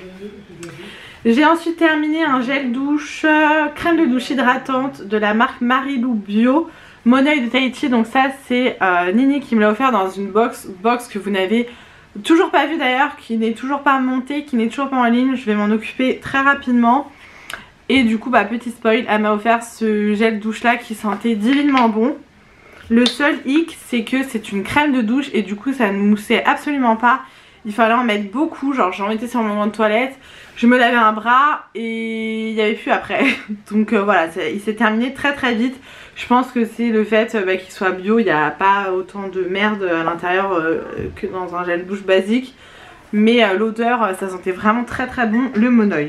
J'ai ensuite terminé un gel douche, euh, crème de douche hydratante de la marque Marilou Bio, Mon Oeil de Tahiti. Donc ça c'est euh, Nini qui me l'a offert dans une box, box que vous n'avez toujours pas vue d'ailleurs, qui n'est toujours pas montée, qui n'est toujours pas en ligne. Je vais m'en occuper très rapidement. Et du coup bah petit spoil, elle m'a offert ce gel douche là qui sentait divinement bon. Le seul hic c'est que c'est une crème de douche et du coup ça ne moussait absolument pas. Il fallait en mettre beaucoup, genre j'en mettais sur mon moment de toilette, je me lavais un bras et il n'y avait plus après. Donc euh, voilà, il s'est terminé très très vite. Je pense que c'est le fait bah, qu'il soit bio, il n'y a pas autant de merde à l'intérieur euh, que dans un gel douche basique. Mais euh, l'odeur, ça sentait vraiment très très bon, le Mon Oeil.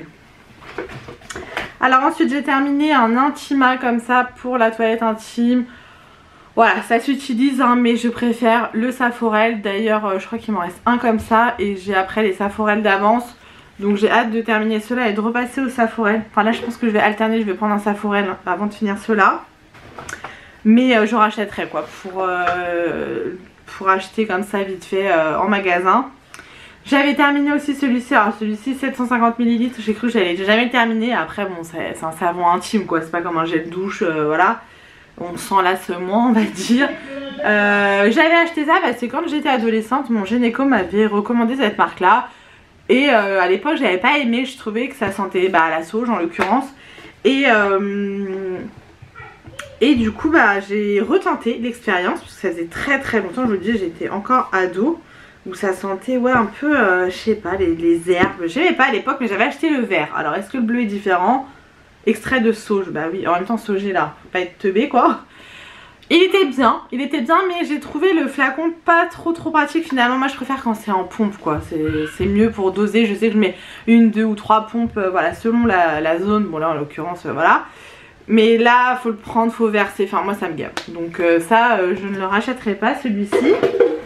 Alors ensuite j'ai terminé un Intima comme ça pour la toilette intime. Voilà, ça s'utilise hein, mais je préfère le Saforel. D'ailleurs euh, je crois qu'il m'en reste un comme ça et j'ai après les Saforel d'avance. Donc j'ai hâte de terminer ceux-là et de repasser au Saforel. Enfin là je pense que je vais alterner, je vais prendre un Saforel avant de finir ceux-là. Mais euh, je rachèterai quoi pour, euh, pour acheter comme ça vite fait euh, en magasin. J'avais terminé aussi celui-ci, alors celui-ci sept cent cinquante millilitres, j'ai cru que j'allais jamais le terminer. Après bon c'est un savon intime quoi, c'est pas comme un gel douche, euh, voilà. On s'en lasse moins on va dire. euh, J'avais acheté ça parce que quand j'étais adolescente mon gynéco m'avait recommandé cette marque là. Et euh, à l'époque j'avais pas aimé, je trouvais que ça sentait bah, la sauge en l'occurrence. Et, euh, et du coup bah, j'ai retenté l'expérience parce que ça faisait très très longtemps, je vous le dis j'étais encore ado. Où ça sentait ouais un peu, euh, je sais pas, les, les herbes. J'aimais pas à l'époque mais j'avais acheté le vert. Alors est-ce que le bleu est différent? Extrait de sauge, bah oui, en même temps sauger là, faut pas être teubé quoi. Il était bien, il était bien mais j'ai trouvé le flacon pas trop trop pratique finalement. Moi je préfère quand c'est en pompe quoi, c'est mieux pour doser. Je sais que je mets une, deux ou trois pompes, euh, voilà, selon la, la zone. Bon là en l'occurrence, euh, voilà. Mais là faut le prendre, faut verser, enfin moi ça me gave. Donc euh, ça euh, je ne le rachèterai pas celui-ci.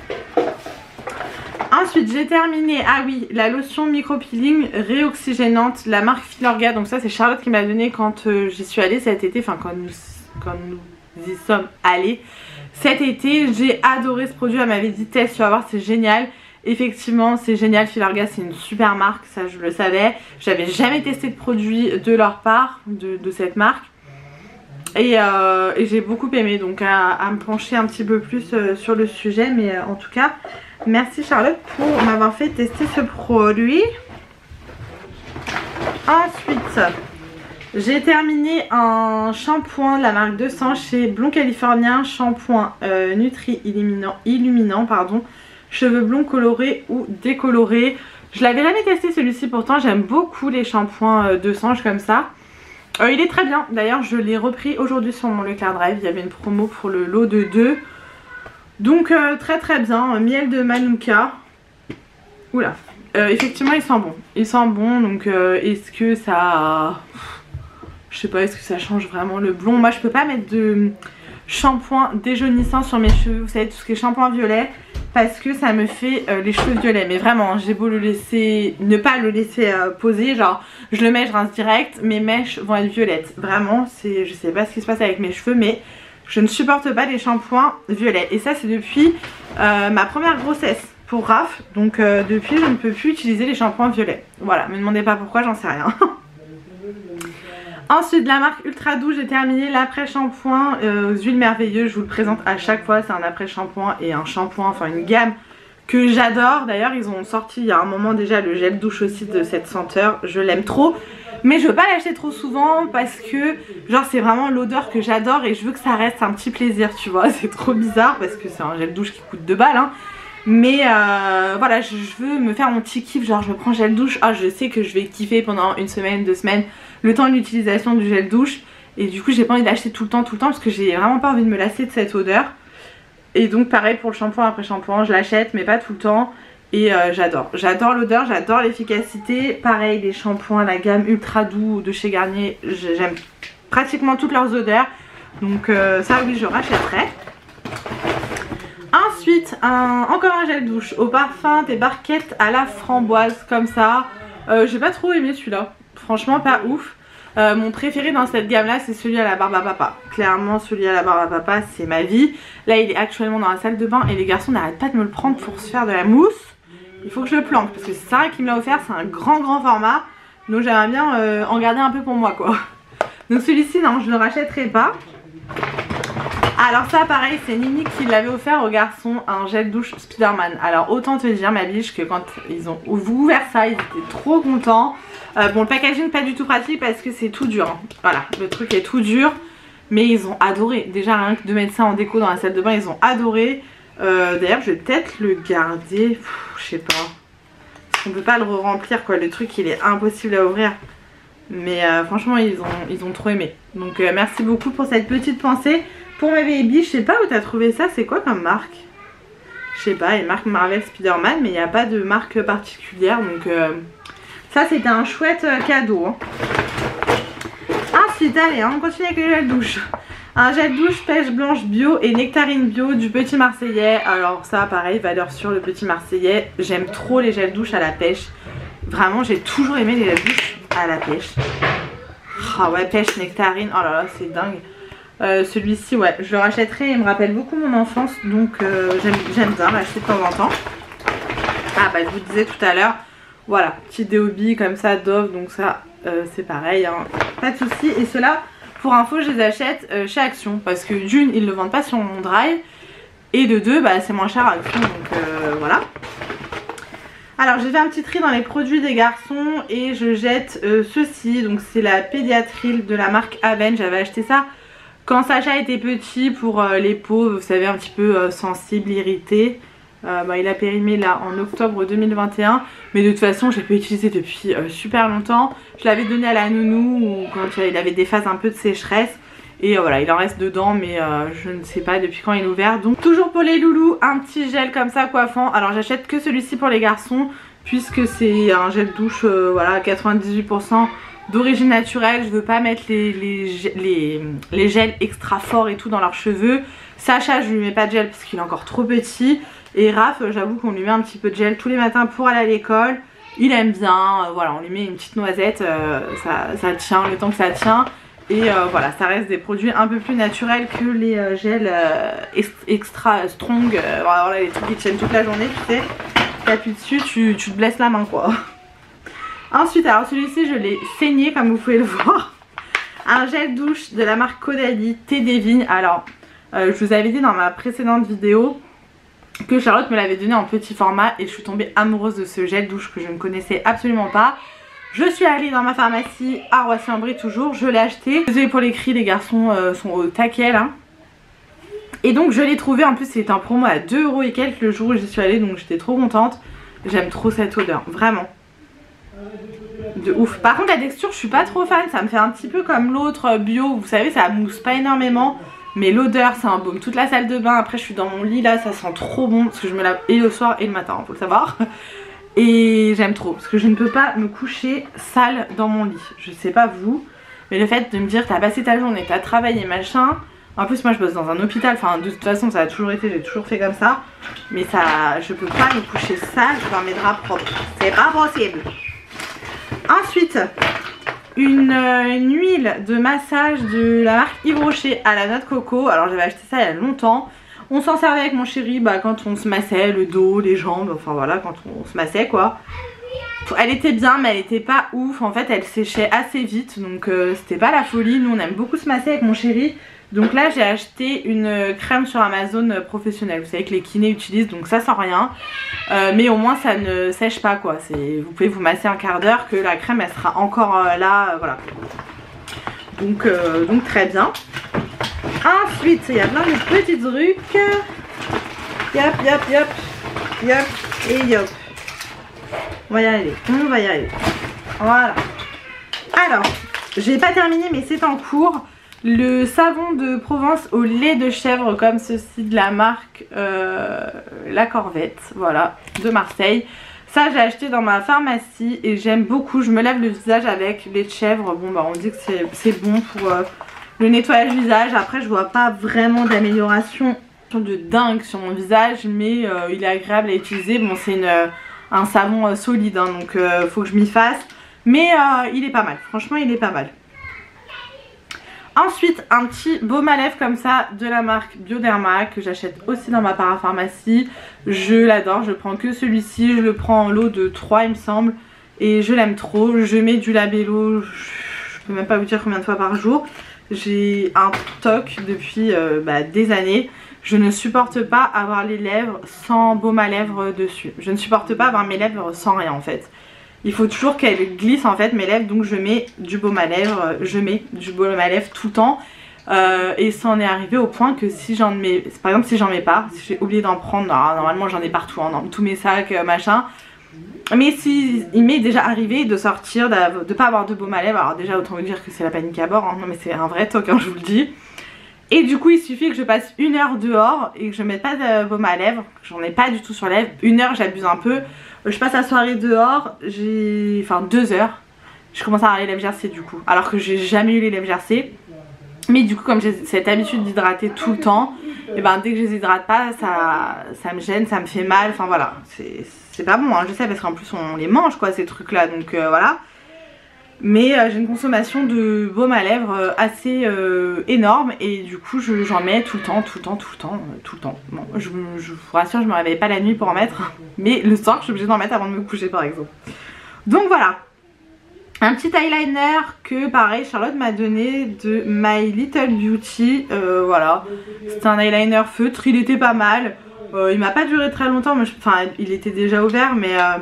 Ensuite j'ai terminé, ah oui, la lotion micro-peeling réoxygénante, la marque Filorga. Donc ça c'est Charlotte qui m'a donné quand euh, j'y suis allée cet été, enfin quand nous, quand nous y sommes allés cet été. J'ai adoré ce produit, elle m'avait dit teste, tu vas voir c'est génial. Effectivement c'est génial, Filorga c'est une super marque, ça je le savais. J'avais jamais testé de produit de leur part, de, de cette marque. Et, euh, et j'ai beaucoup aimé, donc à, à me pencher un petit peu plus euh, sur le sujet. Mais euh, en tout cas, merci Charlotte pour m'avoir fait tester ce produit. Ensuite, j'ai terminé un shampoing de la marque deux cents chez Blond Californien, shampoing euh, Nutri Illuminant, illuminant pardon, cheveux blonds colorés ou décolorés. Je l'avais jamais testé celui-ci, pourtant j'aime beaucoup les shampoings euh, deux cents comme ça. Euh, il est très bien, d'ailleurs je l'ai repris aujourd'hui sur mon Leclerc Drive, il y avait une promo pour le lot de deux. Donc euh, très très bien, miel de Manuka. Oula, euh, effectivement il sent bon, il sent bon, donc euh, est-ce que ça... Je sais pas, est-ce que ça change vraiment le blond? Moi je peux pas mettre de shampoing déjaunissant sur mes cheveux, vous savez tout ce qui est shampoing violet, parce que ça me fait euh, les cheveux violets. Mais vraiment j'ai beau le laisser, ne pas le laisser euh, poser, genre je le mets, je rince direct, mes mèches vont être violettes. Vraiment c'est, je sais pas ce qui se passe avec mes cheveux, mais je ne supporte pas les shampoings violets. Et ça c'est depuis euh, ma première grossesse pour Raph, donc euh, depuis je ne peux plus utiliser les shampoings violets. Voilà, me demandez pas pourquoi, j'en sais rien. Ensuite de la marque Ultra Doux, j'ai terminé l'après-shampoing euh, aux huiles merveilleuses. Je vous le présente à chaque fois, c'est un après-shampoing et un shampoing, enfin une gamme que j'adore. D'ailleurs ils ont sorti il y a un moment déjà le gel douche aussi de cette senteur, je l'aime trop. Mais je veux pas l'acheter trop souvent parce que genre c'est vraiment l'odeur que j'adore et je veux que ça reste un petit plaisir, tu vois. C'est trop bizarre parce que c'est un gel douche qui coûte deux balles hein. Mais euh, voilà, je, je veux me faire mon petit kiff, genre je me prends gel douche, ah je sais que je vais kiffer pendant une semaine, deux semaines, le temps de l'utilisation du gel douche. Et du coup j'ai pas envie d'acheter tout le temps, tout le temps parce que j'ai vraiment pas envie de me lasser de cette odeur. Et donc pareil pour le shampoing après shampoing, je l'achète mais pas tout le temps. Et euh, j'adore, j'adore l'odeur, j'adore l'efficacité. Pareil les shampoings, la gamme Ultra Doux de chez Garnier, j'aime pratiquement toutes leurs odeurs. Donc euh, ça oui je rachèterai. Ensuite, un, encore un gel douche au parfum des barquettes à la framboise comme ça. Euh, j'ai pas trop aimé celui-là, franchement pas ouf. Euh, mon préféré dans cette gamme là c'est celui à la barbe à papa. Clairement celui à la barbe à papa c'est ma vie. Là il est actuellement dans la salle de bain et les garçons n'arrêtent pas de me le prendre pour se faire de la mousse. Il faut que je le planque parce que c'est Sarah qui me l'a offert, c'est un grand grand format. Donc j'aimerais bien euh, en garder un peu pour moi quoi. Donc celui-ci non je ne le rachèterai pas. Alors ça pareil c'est Nini qui l'avait offert aux garçons, un gel douche Spiderman. Alors autant te dire ma biche que quand ils ont ouvert ça ils étaient trop contents. euh, Bon le packaging pas du tout pratique parce que c'est tout dur hein. Voilà le truc est tout dur. Mais ils ont adoré, déjà rien que de mettre ça en déco dans la salle de bain ils ont adoré. euh, D'ailleurs je vais peut-être le garder, Pff, je sais pas. On peut pas le re-remplir quoi, le truc il est impossible à ouvrir. Mais euh, franchement ils ont, ils ont trop aimé. Donc euh, merci beaucoup pour cette petite pensée. Pour mes baby, je sais pas où t'as trouvé ça, c'est quoi comme marque? Je sais pas, il y a marque Marvel Spider-Man, mais il n'y a pas de marque particulière, donc euh, ça c'était un chouette euh, cadeau. Hein. Ensuite, allez, on continue avec le gel douche. Un gel douche pêche blanche bio et nectarine bio du Petit Marseillais. Alors ça, pareil, valeur sûre le Petit Marseillais. J'aime trop les gels douche à la pêche. Vraiment, j'ai toujours aimé les gels douche à la pêche. Ah oh, ouais, pêche, nectarine, oh là là, c'est dingue. Euh, celui-ci ouais je le rachèterai, il me rappelle beaucoup mon enfance donc euh, j'aime bien l'acheter de temps en temps. Ah bah je vous disais tout à l'heure, voilà, petit déobi comme ça Dove, donc ça euh, c'est pareil hein. Pas de soucis. Et ceux-là pour info je les achète euh, chez Action parce que d'une ils ne le vendent pas sur mon drive et de deux bah c'est moins cher à Action donc euh, voilà. Alors j'ai fait un petit tri dans les produits des garçons et je jette euh, ceci, donc c'est la Pédiatril de la marque Aven. J'avais acheté ça quand Sacha était petit pour euh, les peaux, vous savez, un petit peu euh, sensibles, irritées. Euh, bah, il a périmé là en octobre deux mille vingt et un. Mais de toute façon, je l'ai pas utilisé depuis euh, super longtemps. Je l'avais donné à la nounou ou quand il avait des phases un peu de sécheresse. Et euh, voilà, il en reste dedans, mais euh, je ne sais pas depuis quand il est ouvert. Donc toujours pour les loulous, un petit gel comme ça coiffant. Alors j'achète que celui-ci pour les garçons, puisque c'est un gel douche, euh, voilà, quatre-vingt-dix-huit pour cent. D'origine naturelle, je veux pas mettre les, les, les, les gels extra forts et tout dans leurs cheveux. Sacha je lui mets pas de gel parce qu'il est encore trop petit. Et Raph j'avoue qu'on lui met un petit peu de gel tous les matins pour aller à l'école. Il aime bien, euh, voilà on lui met une petite noisette, euh, ça, ça tient le temps que ça tient. Et euh, voilà ça reste des produits un peu plus naturels que les euh, gels euh, extra strong. euh, voilà, les trucs qui tiennent toute la journée tu sais. T'appuies dessus, tu, tu te blesses la main quoi. Ensuite alors celui-ci je l'ai saigné comme vous pouvez le voir. un gel douche de la marque Caudalie Thé des Vignes. Alors euh, je vous avais dit dans ma précédente vidéo que Charlotte me l'avait donné en petit format et je suis tombée amoureuse de ce gel douche que je ne connaissais absolument pas. Je suis allée dans ma pharmacie à Roissy-en-Brie toujours, je l'ai acheté. Désolée pour les cris, les garçons euh, sont au taquet là. Et donc je l'ai trouvé, en plus c'était un promo à deux euros et quelques le jour où j'y suis allée, donc j'étais trop contente. J'aime trop cette odeur, vraiment. De ouf. Par contre la texture je suis pas trop fan, ça me fait un petit peu comme l'autre bio, vous savez ça mousse pas énormément. Mais l'odeur c'est un baume toute la salle de bain. Après je suis dans mon lit là, ça sent trop bon parce que je me lave et le soir et le matin, faut le savoir. Et j'aime trop parce que je ne peux pas me coucher sale dans mon lit. Je sais pas vous, mais le fait de me dire t'as passé ta journée, t'as travaillé machin. En plus moi je bosse dans un hôpital, enfin de toute façon ça a toujours été, j'ai toujours fait comme ça. Mais ça, je peux pas me coucher sale dans mes draps propres, c'est pas possible. Ensuite Une, euh, une huile de massage de la marque Yves Rocher à la noix de coco. Alors j'avais acheté ça il y a longtemps. On s'en servait avec mon chéri bah, quand on se massait le dos, les jambes, enfin voilà, quand on se massait quoi. Elle était bien mais elle était pas ouf. En fait elle séchait assez vite donc euh, c'était pas la folie. Nous on aime beaucoup se masser avec mon chéri. Donc là j'ai acheté une crème sur Amazon professionnelle. Vous savez que les kinés utilisent, donc ça sent rien. Euh, mais au moins ça ne sèche pas quoi. Vous pouvez vous masser un quart d'heure que la crème elle sera encore euh, là. Euh, voilà. Donc, euh, donc très bien. Ensuite il y a plein de petits trucs. Yop yop yop. Yop et yop. On va y arriver. On va y arriver. Voilà. Alors j'ai pas terminé mais c'est en cours. Le savon de Provence au lait de chèvre comme ceci de la marque euh, La Corvette, voilà, de Marseille. Ça j'ai acheté dans ma pharmacie et j'aime beaucoup, je me lave le visage avec lait de chèvre. Bon bah on dit que c'est bon pour euh, le nettoyage visage. Après je vois pas vraiment d'amélioration de dingue sur mon visage, mais euh, il est agréable à utiliser. Bon c'est un savon euh, solide hein, donc euh, faut que je m'y fasse. Mais euh, il est pas mal, franchement il est pas mal. Ensuite un petit baume à lèvres comme ça de la marque Bioderma que j'achète aussi dans ma parapharmacie. Je l'adore, je prends que celui-ci, je le prends en lot de trois il me semble. Et je l'aime trop, je mets du labello, je peux même pas vous dire combien de fois par jour. J'ai un toc depuis euh, bah, des années. Je ne supporte pas avoir les lèvres sans baume à lèvres dessus. Je ne supporte pas avoir mes lèvres sans rien en fait. Il faut toujours qu'elle glisse en fait mes lèvres, donc je mets du baume à lèvres, je mets du baume à lèvres tout le temps. Euh, et ça en est arrivé au point que si j'en mets, par exemple si j'en mets pas, si j'ai oublié d'en prendre, alors, normalement j'en ai partout, hein, dans tous mes sacs, machin. Mais si il m'est déjà arrivé de sortir, de, de pas avoir de baume à lèvres, alors déjà autant vous dire que c'est la panique à bord, hein, non mais c'est un vrai toc, hein, je vous le dis. Et du coup il suffit que je passe une heure dehors et que je mette pas de baume à lèvres, j'en ai pas du tout sur les lèvres, une heure j'abuse un peu. Je passe la soirée dehors, j'ai... enfin deux heures, je commence à avoir les lèvres gercées du coup. Alors que j'ai jamais eu les lèvres gercées. Mais du coup comme j'ai cette habitude d'hydrater tout le temps, et ben dès que je les hydrate pas, ça, ça me gêne, ça me fait mal, enfin voilà. C'est pas bon hein, je sais parce qu'en plus on les mange quoi ces trucs là, donc euh, voilà. Mais euh, j'ai une consommation de baume à lèvres euh, assez euh, énorme et du coup j'en mets tout le temps, tout le temps, tout le temps, euh, tout le temps. Bon, je, je vous rassure, je me réveille pas la nuit pour en mettre, mais le soir je suis obligée d'en mettre avant de me coucher par exemple. Donc voilà, un petit eyeliner que pareil Charlotte m'a donné de My Little Beauty, euh, voilà. C'est un eyeliner feutre, il était pas mal, euh, il m'a pas duré très longtemps, mais je, enfin il était déjà ouvert mais... Euh,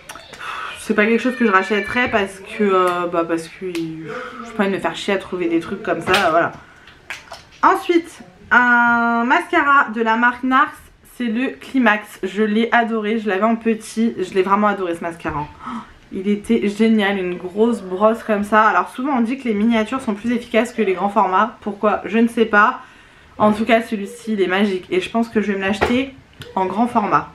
c'est pas quelque chose que je rachèterais parce que euh, bah parce que je peux pas me faire chier à trouver des trucs comme ça, voilà. Ensuite un mascara de la marque Nars, c'est le Climax. Je l'ai adoré, je l'avais en petit, je l'ai vraiment adoré ce mascara. Oh, il était génial, une grosse brosse comme ça. Alors souvent on dit que les miniatures sont plus efficaces que les grands formats, pourquoi je ne sais pas. En tout cas celui-ci il est magique et je pense que je vais me l'acheter en grand format.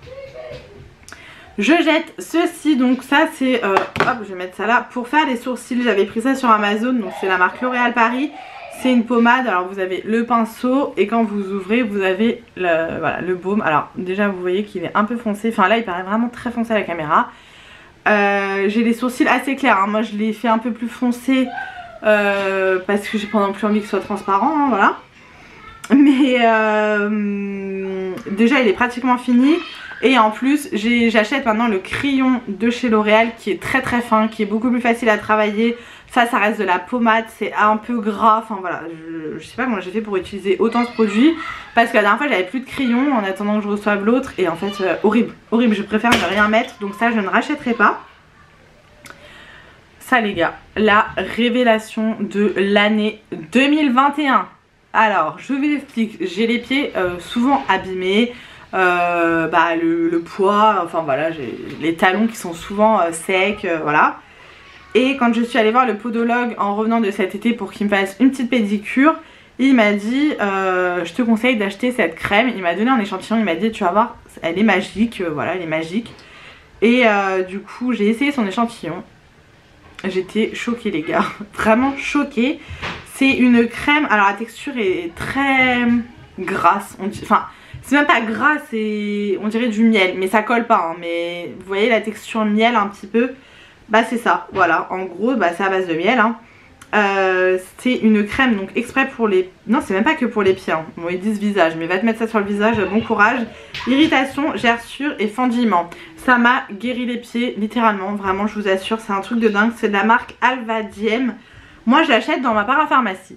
Je jette ceci, donc ça c'est, euh, hop je vais mettre ça là, pour faire les sourcils. J'avais pris ça sur Amazon, donc c'est la marque L'Oréal Paris. C'est une pommade, alors vous avez le pinceau et quand vous ouvrez vous avez le, voilà, le baume. Alors déjà vous voyez qu'il est un peu foncé, enfin là il paraît vraiment très foncé à la caméra. Euh, j'ai les sourcils assez clairs, hein. Moi je l'ai fait un peu plus foncé euh, parce que j'ai pas non plus envie qu'il soit transparent, hein, voilà. Mais euh, déjà il est pratiquement fini. Et en plus j'achète maintenant le crayon de chez L'Oréal qui est très très fin, qui est beaucoup plus facile à travailler. Ça, ça reste de la pommade, c'est un peu gras. Enfin voilà, je, je sais pas comment j'ai fait pour utiliser autant ce produit. Parce que la dernière fois, j'avais plus de crayon en attendant que je reçoive l'autre. Et en fait, euh, horrible, horrible. Je préfère ne rien mettre. Donc ça, je ne rachèterai pas. Ça, les gars, la révélation de l'année deux mille vingt et un. Alors, je vous explique. J'ai les pieds euh, souvent abîmés. Euh, bah, le, le poids, enfin voilà, j'ai les talons qui sont souvent euh, secs, euh, voilà. Et quand je suis allée voir le podologue en revenant de cet été pour qu'il me fasse une petite pédicure, il m'a dit euh, je te conseille d'acheter cette crème. Il m'a donné un échantillon, il m'a dit tu vas voir, elle est magique, euh, voilà, elle est magique. Et euh, du coup j'ai essayé son échantillon. J'étais choquée les gars, vraiment choquée. C'est une crème, alors la texture est très grasse, on dit, enfin c'est même pas gras, c'est on dirait du miel, mais ça colle pas, hein, mais vous voyez la texture miel un petit peu. Bah c'est ça, voilà, en gros bah c'est à base de miel hein. euh, C'est une crème donc exprès pour les... Non c'est même pas que pour les pieds hein. Bon ils disent visage, mais va te mettre ça sur le visage, bon courage. Irritation, gerçure et fendillement. Ça m'a guéri les pieds littéralement, vraiment je vous assure, c'est un truc de dingue. C'est de la marque Alvadiem. Moi je l'achète dans ma parapharmacie.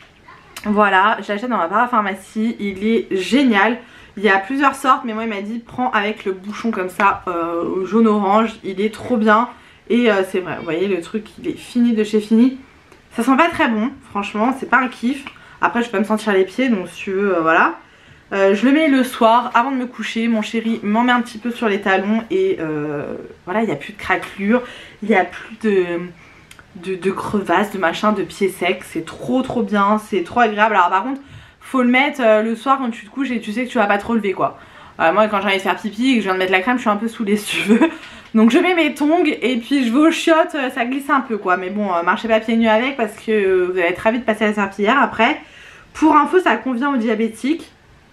Voilà, je l'achète dans ma parapharmacie, il est génial. Il y a plusieurs sortes mais moi il m'a dit prends avec le bouchon comme ça euh, jaune orange, il est trop bien. Et euh, c'est vrai, vous voyez le truc il est fini de chez fini. Ça sent pas très bon, franchement, c'est pas un kiff. Après je peux pas me sentir les pieds donc si tu veux, euh, voilà. Euh, je le mets le soir avant de me coucher, mon chéri m'en met un petit peu sur les talons. Et euh, voilà, il n'y a plus de craquelures, il n'y a plus de, de, de crevasses, de machin, de pieds secs. C'est trop trop bien, c'est trop agréable. Alors par contre, faut le mettre euh, le soir quand tu te couches et tu sais que tu vas pas te relever quoi. Euh, moi quand j'ai envie de faire pipi et que je viens de mettre la crème, je suis un peu saoulée si tu veux. Donc je mets mes tongs et puis je vais aux chiottes, ça glisse un peu quoi. Mais bon, euh, marchez pas pieds nus avec parce que euh, vous allez être ravis de passer la serpillière après. Pour info, ça convient aux diabétiques.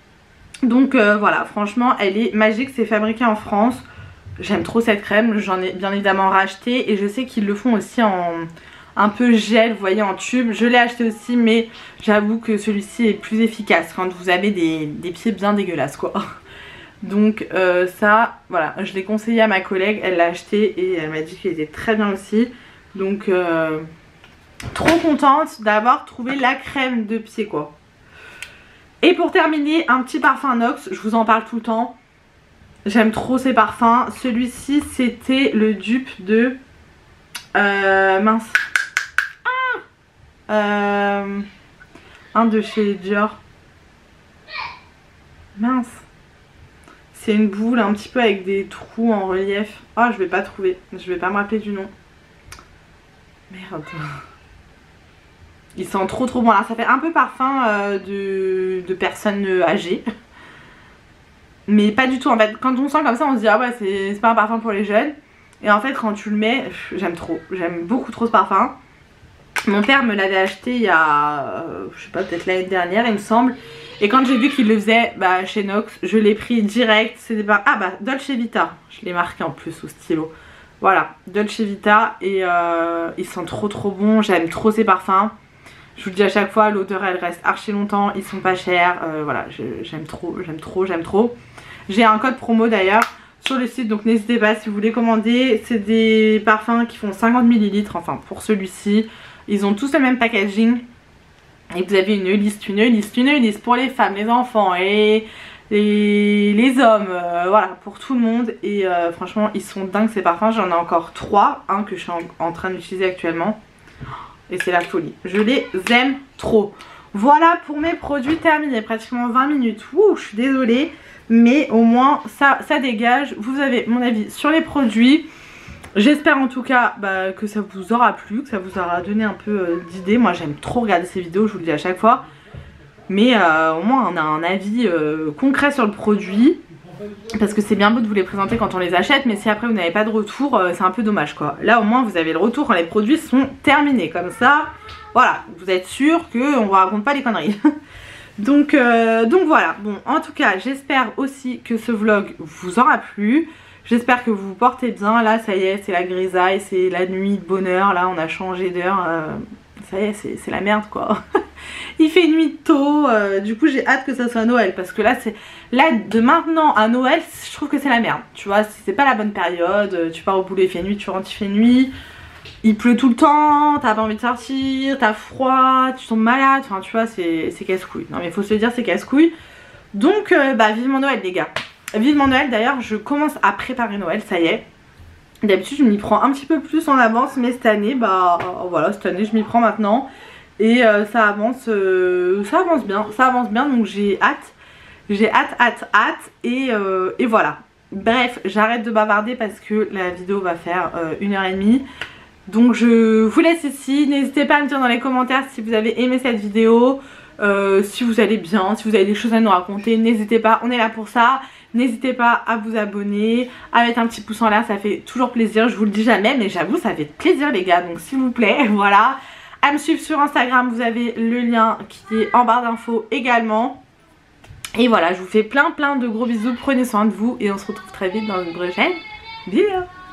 Donc euh, voilà, franchement elle est magique, c'est fabriqué en France. J'aime trop cette crème, j'en ai bien évidemment racheté. Et je sais qu'ils le font aussi en un peu gel, vous voyez, en tube. Je l'ai acheté aussi mais j'avoue que celui-ci est plus efficace quand vous avez des, des pieds bien dégueulasses quoi. Donc euh, ça, voilà, je l'ai conseillé à ma collègue, elle l'a acheté et elle m'a dit qu'il était très bien aussi. Donc euh, trop contente d'avoir trouvé la crème de pied quoi. Et pour terminer, un petit parfum Nox, je vous en parle tout le temps. J'aime trop ces parfums. Celui-ci c'était le dupe de... Euh, mince. Ah euh, un de chez Dior. Mince. C'est une boule un petit peu avec des trous en relief. Oh, je vais pas trouver. Je vais pas me rappeler du nom. Merde. Il sent trop trop bon. Alors ça fait un peu parfum euh, de, de personnes âgées. Mais pas du tout. En fait, quand on sent comme ça, on se dit ah ouais, c'est pas un parfum pour les jeunes. Et en fait, quand tu le mets, j'aime trop. J'aime beaucoup trop ce parfum. Mon père me l'avait acheté il y a, euh, je sais pas, peut-être l'année dernière, il me semble. Et quand j'ai vu qu'il le faisait bah, chez Nox, je l'ai pris direct. C'était pas... Ah bah Dolce Vita. Je l'ai marqué en plus au stylo. Voilà, Dolce Vita. Et euh, ils sont trop trop bons. J'aime trop ces parfums. Je vous le dis à chaque fois, l'odeur elle reste archi longtemps. Ils sont pas chers. Euh, voilà, j'aime trop, j'aime trop, j'aime trop. J'ai un code promo d'ailleurs sur le site. Donc n'hésitez pas si vous voulez commander. C'est des parfums qui font cinquante millilitres. Enfin pour celui-ci. Ils ont tous le même packaging. Et vous avez une liste, une liste, une liste pour les femmes, les enfants et les, les hommes, euh, voilà, pour tout le monde. Et euh, franchement, ils sont dingues ces parfums. J'en ai encore trois, un que je suis en, en train d'utiliser actuellement. Et c'est la folie. Je les aime trop. Voilà pour mes produits terminés. Pratiquement vingt minutes. Ouh, je suis désolée. Mais au moins, ça, ça dégage. Vous avez mon avis sur les produits. J'espère en tout cas bah, que ça vous aura plu, que ça vous aura donné un peu euh, d'idées. Moi j'aime trop regarder ces vidéos, je vous le dis à chaque fois. Mais euh, au moins on a un avis euh, concret sur le produit. Parce que c'est bien beau de vous les présenter quand on les achète, mais si après vous n'avez pas de retour, euh, c'est un peu dommage quoi. Là au moins vous avez le retour quand les produits sont terminés. Comme ça, voilà, vous êtes sûr qu'on vous raconte pas les conneries. donc, euh, donc voilà, bon en tout cas j'espère aussi que ce vlog vous aura plu. J'espère que vous vous portez bien. Là ça y est, c'est la grisaille, c'est la nuit de bonheur. Là on a changé d'heure, euh, ça y est, c'est la merde quoi. Il fait nuit tôt, euh, du coup j'ai hâte que ça soit Noël. Parce que là c'est là de maintenant à Noël, je trouve que c'est la merde. Tu vois, c'est pas la bonne période. Tu pars au boulot, il fait nuit, tu rentres, il fait nuit. il pleut tout le temps, t'as pas envie de sortir, t'as froid, tu tombes malade, enfin tu vois c'est casse-couille. Non mais faut se dire c'est casse-couille. Donc euh, bah vivement Noël les gars. Vivement Noël, d'ailleurs je commence à préparer Noël, ça y est. D'habitude je m'y prends un petit peu plus en avance, mais cette année bah voilà, cette année je m'y prends maintenant. Et euh, ça avance, euh, ça avance bien, ça avance bien, donc j'ai hâte. J'ai hâte, hâte, hâte et, euh, et voilà. Bref, j'arrête de bavarder parce que la vidéo va faire euh, une heure et demie. Donc je vous laisse ici, n'hésitez pas à me dire dans les commentaires si vous avez aimé cette vidéo, euh, si vous allez bien, si vous avez des choses à nous raconter, n'hésitez pas, on est là pour ça. N'hésitez pas à vous abonner, à mettre un petit pouce en l'air, ça fait toujours plaisir, je vous le dis jamais, mais j'avoue ça fait plaisir les gars, donc s'il vous plaît, voilà. À me suivre sur Instagram, vous avez le lien qui est en barre d'infos également. Et voilà, je vous fais plein plein de gros bisous, prenez soin de vous et on se retrouve très vite dans une prochaine vidéo.